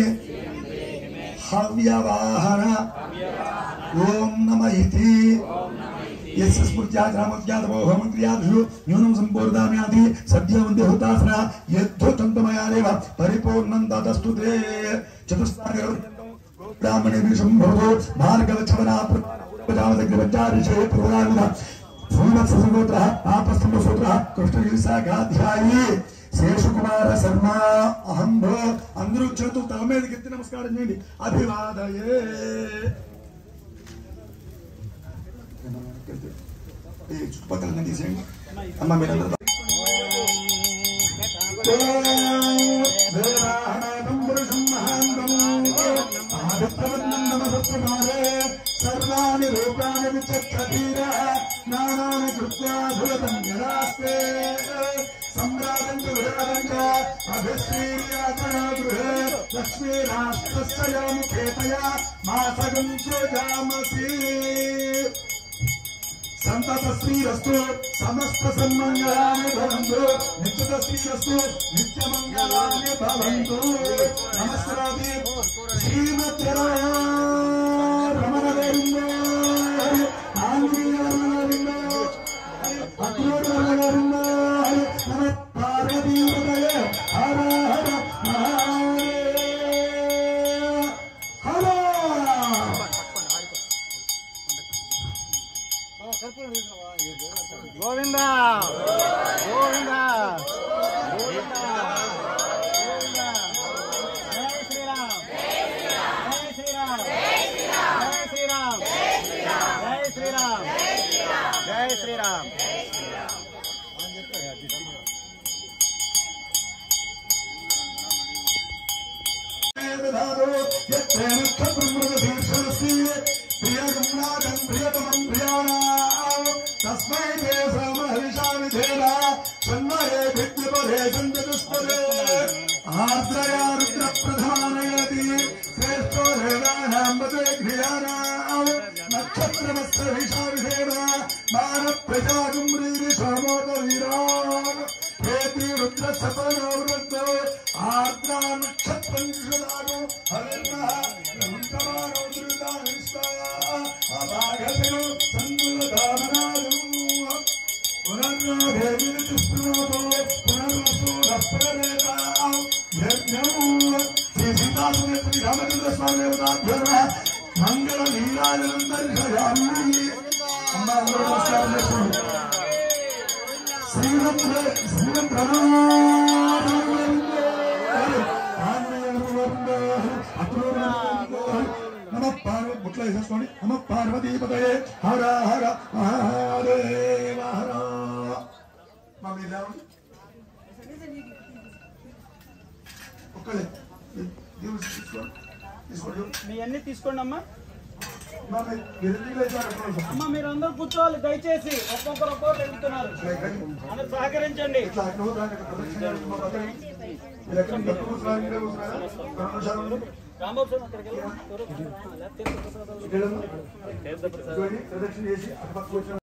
Speaker 1: హవ్యవాహన. ఓం నమ ఇతి यस्य स्मृत्याग्रामोद्यातमोहमन्त्र्यादिषु न्यूनं सम्पूर्णाम्यादि सद्यो वन्दे हुतासना यद्धुतं तमयादेव परिपूर्णं ततस्तु ते. चतुस्तागरपर्यन्तं ब्राह्मणेषु भवतो भार्गवच्छवना प्रजापतिग्रवच्चारिषे प्रदानः श्रीवत्ससङ्गोत्रः आपस्तम्भसूत्रः कृष्णविशाखाध्यायी శేషకుమార శర్మ అహం భో. అందరూ చేతులు తల మీదకి ఎత్తి నమస్కారం చేయండి. అభివాదయే చుట్టుపక్కల తీసేయండి అమ్మ మీరందరూ. సర్వాణి రూపాణి విచక్షీర నానాని కృత్యాధులతం యదాస్తే సంభ్రాతం చ విరాజం చ అభిశ్రీయాచనా గృహే లక్ష్మీ రాష్ట్రస్యముఖేతయా మాసగం సృజామసి సంతత శ్రీరస్తు సమస్త సన్మంగళాని భవంతు నిత్యత శ్రీరస్తు నిత్యమంగళాని భవంతు నమస్కారాది శ్రీమతి రమణ గోవిందో ఆంజనేయ రమణ గోవిందో అక్రూర రమణ గోవిందో నమ పార్వతీ హృదయ హర హర హర
Speaker 4: గోవింద గోవింద గోవింద జై శ్రీరామ్ జై శ్రీరామ్ జై శ్రీరామ్ జై శ్రీరామ్ జై శ్రీరామ్
Speaker 1: तस्मै ते समहर्षाविधेन सन्मये भिद्यपदे सञ्जतुष्पदे आर्द्रया रुद्रप्रधानयति श्रेष्ठो देवानां वदे घ्रियाणां नक्षत्रमस्य विशाविधेन मानप्रजागुम्रीरिषमोदवीरान् हेति रुद्रसपनो वृद्धो आर्द्रा नक्षत्रं विशदानो हरिणः लहुन्तमानो दुरितानिष्टा अभागसिनो सन्मुलधामनादु पुनर्देवीनिष्णोतो पुनर्वसुरप्रदेतां यज्ञं श्रीसीतासुनेत्री रामचन्द्रस्वामिदेवताभ्यः मङ्गललीलाजलं दर्शयामि अम्बा नमस्कारं श्रीरत्र नम पार्वती मुट्ला వేసేసుకోండి నమ పార్వతీపతయే హర హర మహాదేవ హర మా మీద ఒక్కలే దేవుడు తీసుకోండి తీసుకోండి
Speaker 4: మీ అన్ని తీసుకోండి అమ్మా
Speaker 1: మా ఎదురుగా ఇచ్చారు
Speaker 4: అమ్మ మీరు అందరూ కూర్చోవాలి దయచేసి ఒక్కొక్కరు ఒక్కొక్కరు ఎదుగుతున్నారు అందరూ సహకరించండి
Speaker 1: ఇట్లా అక్కడ ఎక్కడ గట్టు కూర్చున్నారు ఇక్కడే కూర్చున్నారా రెండు నిమిషాలు
Speaker 4: రాంబాబు సార్ అక్కడికి వెళ్ళి
Speaker 1: ప్రదక్షిణ చేసి అటు పక్క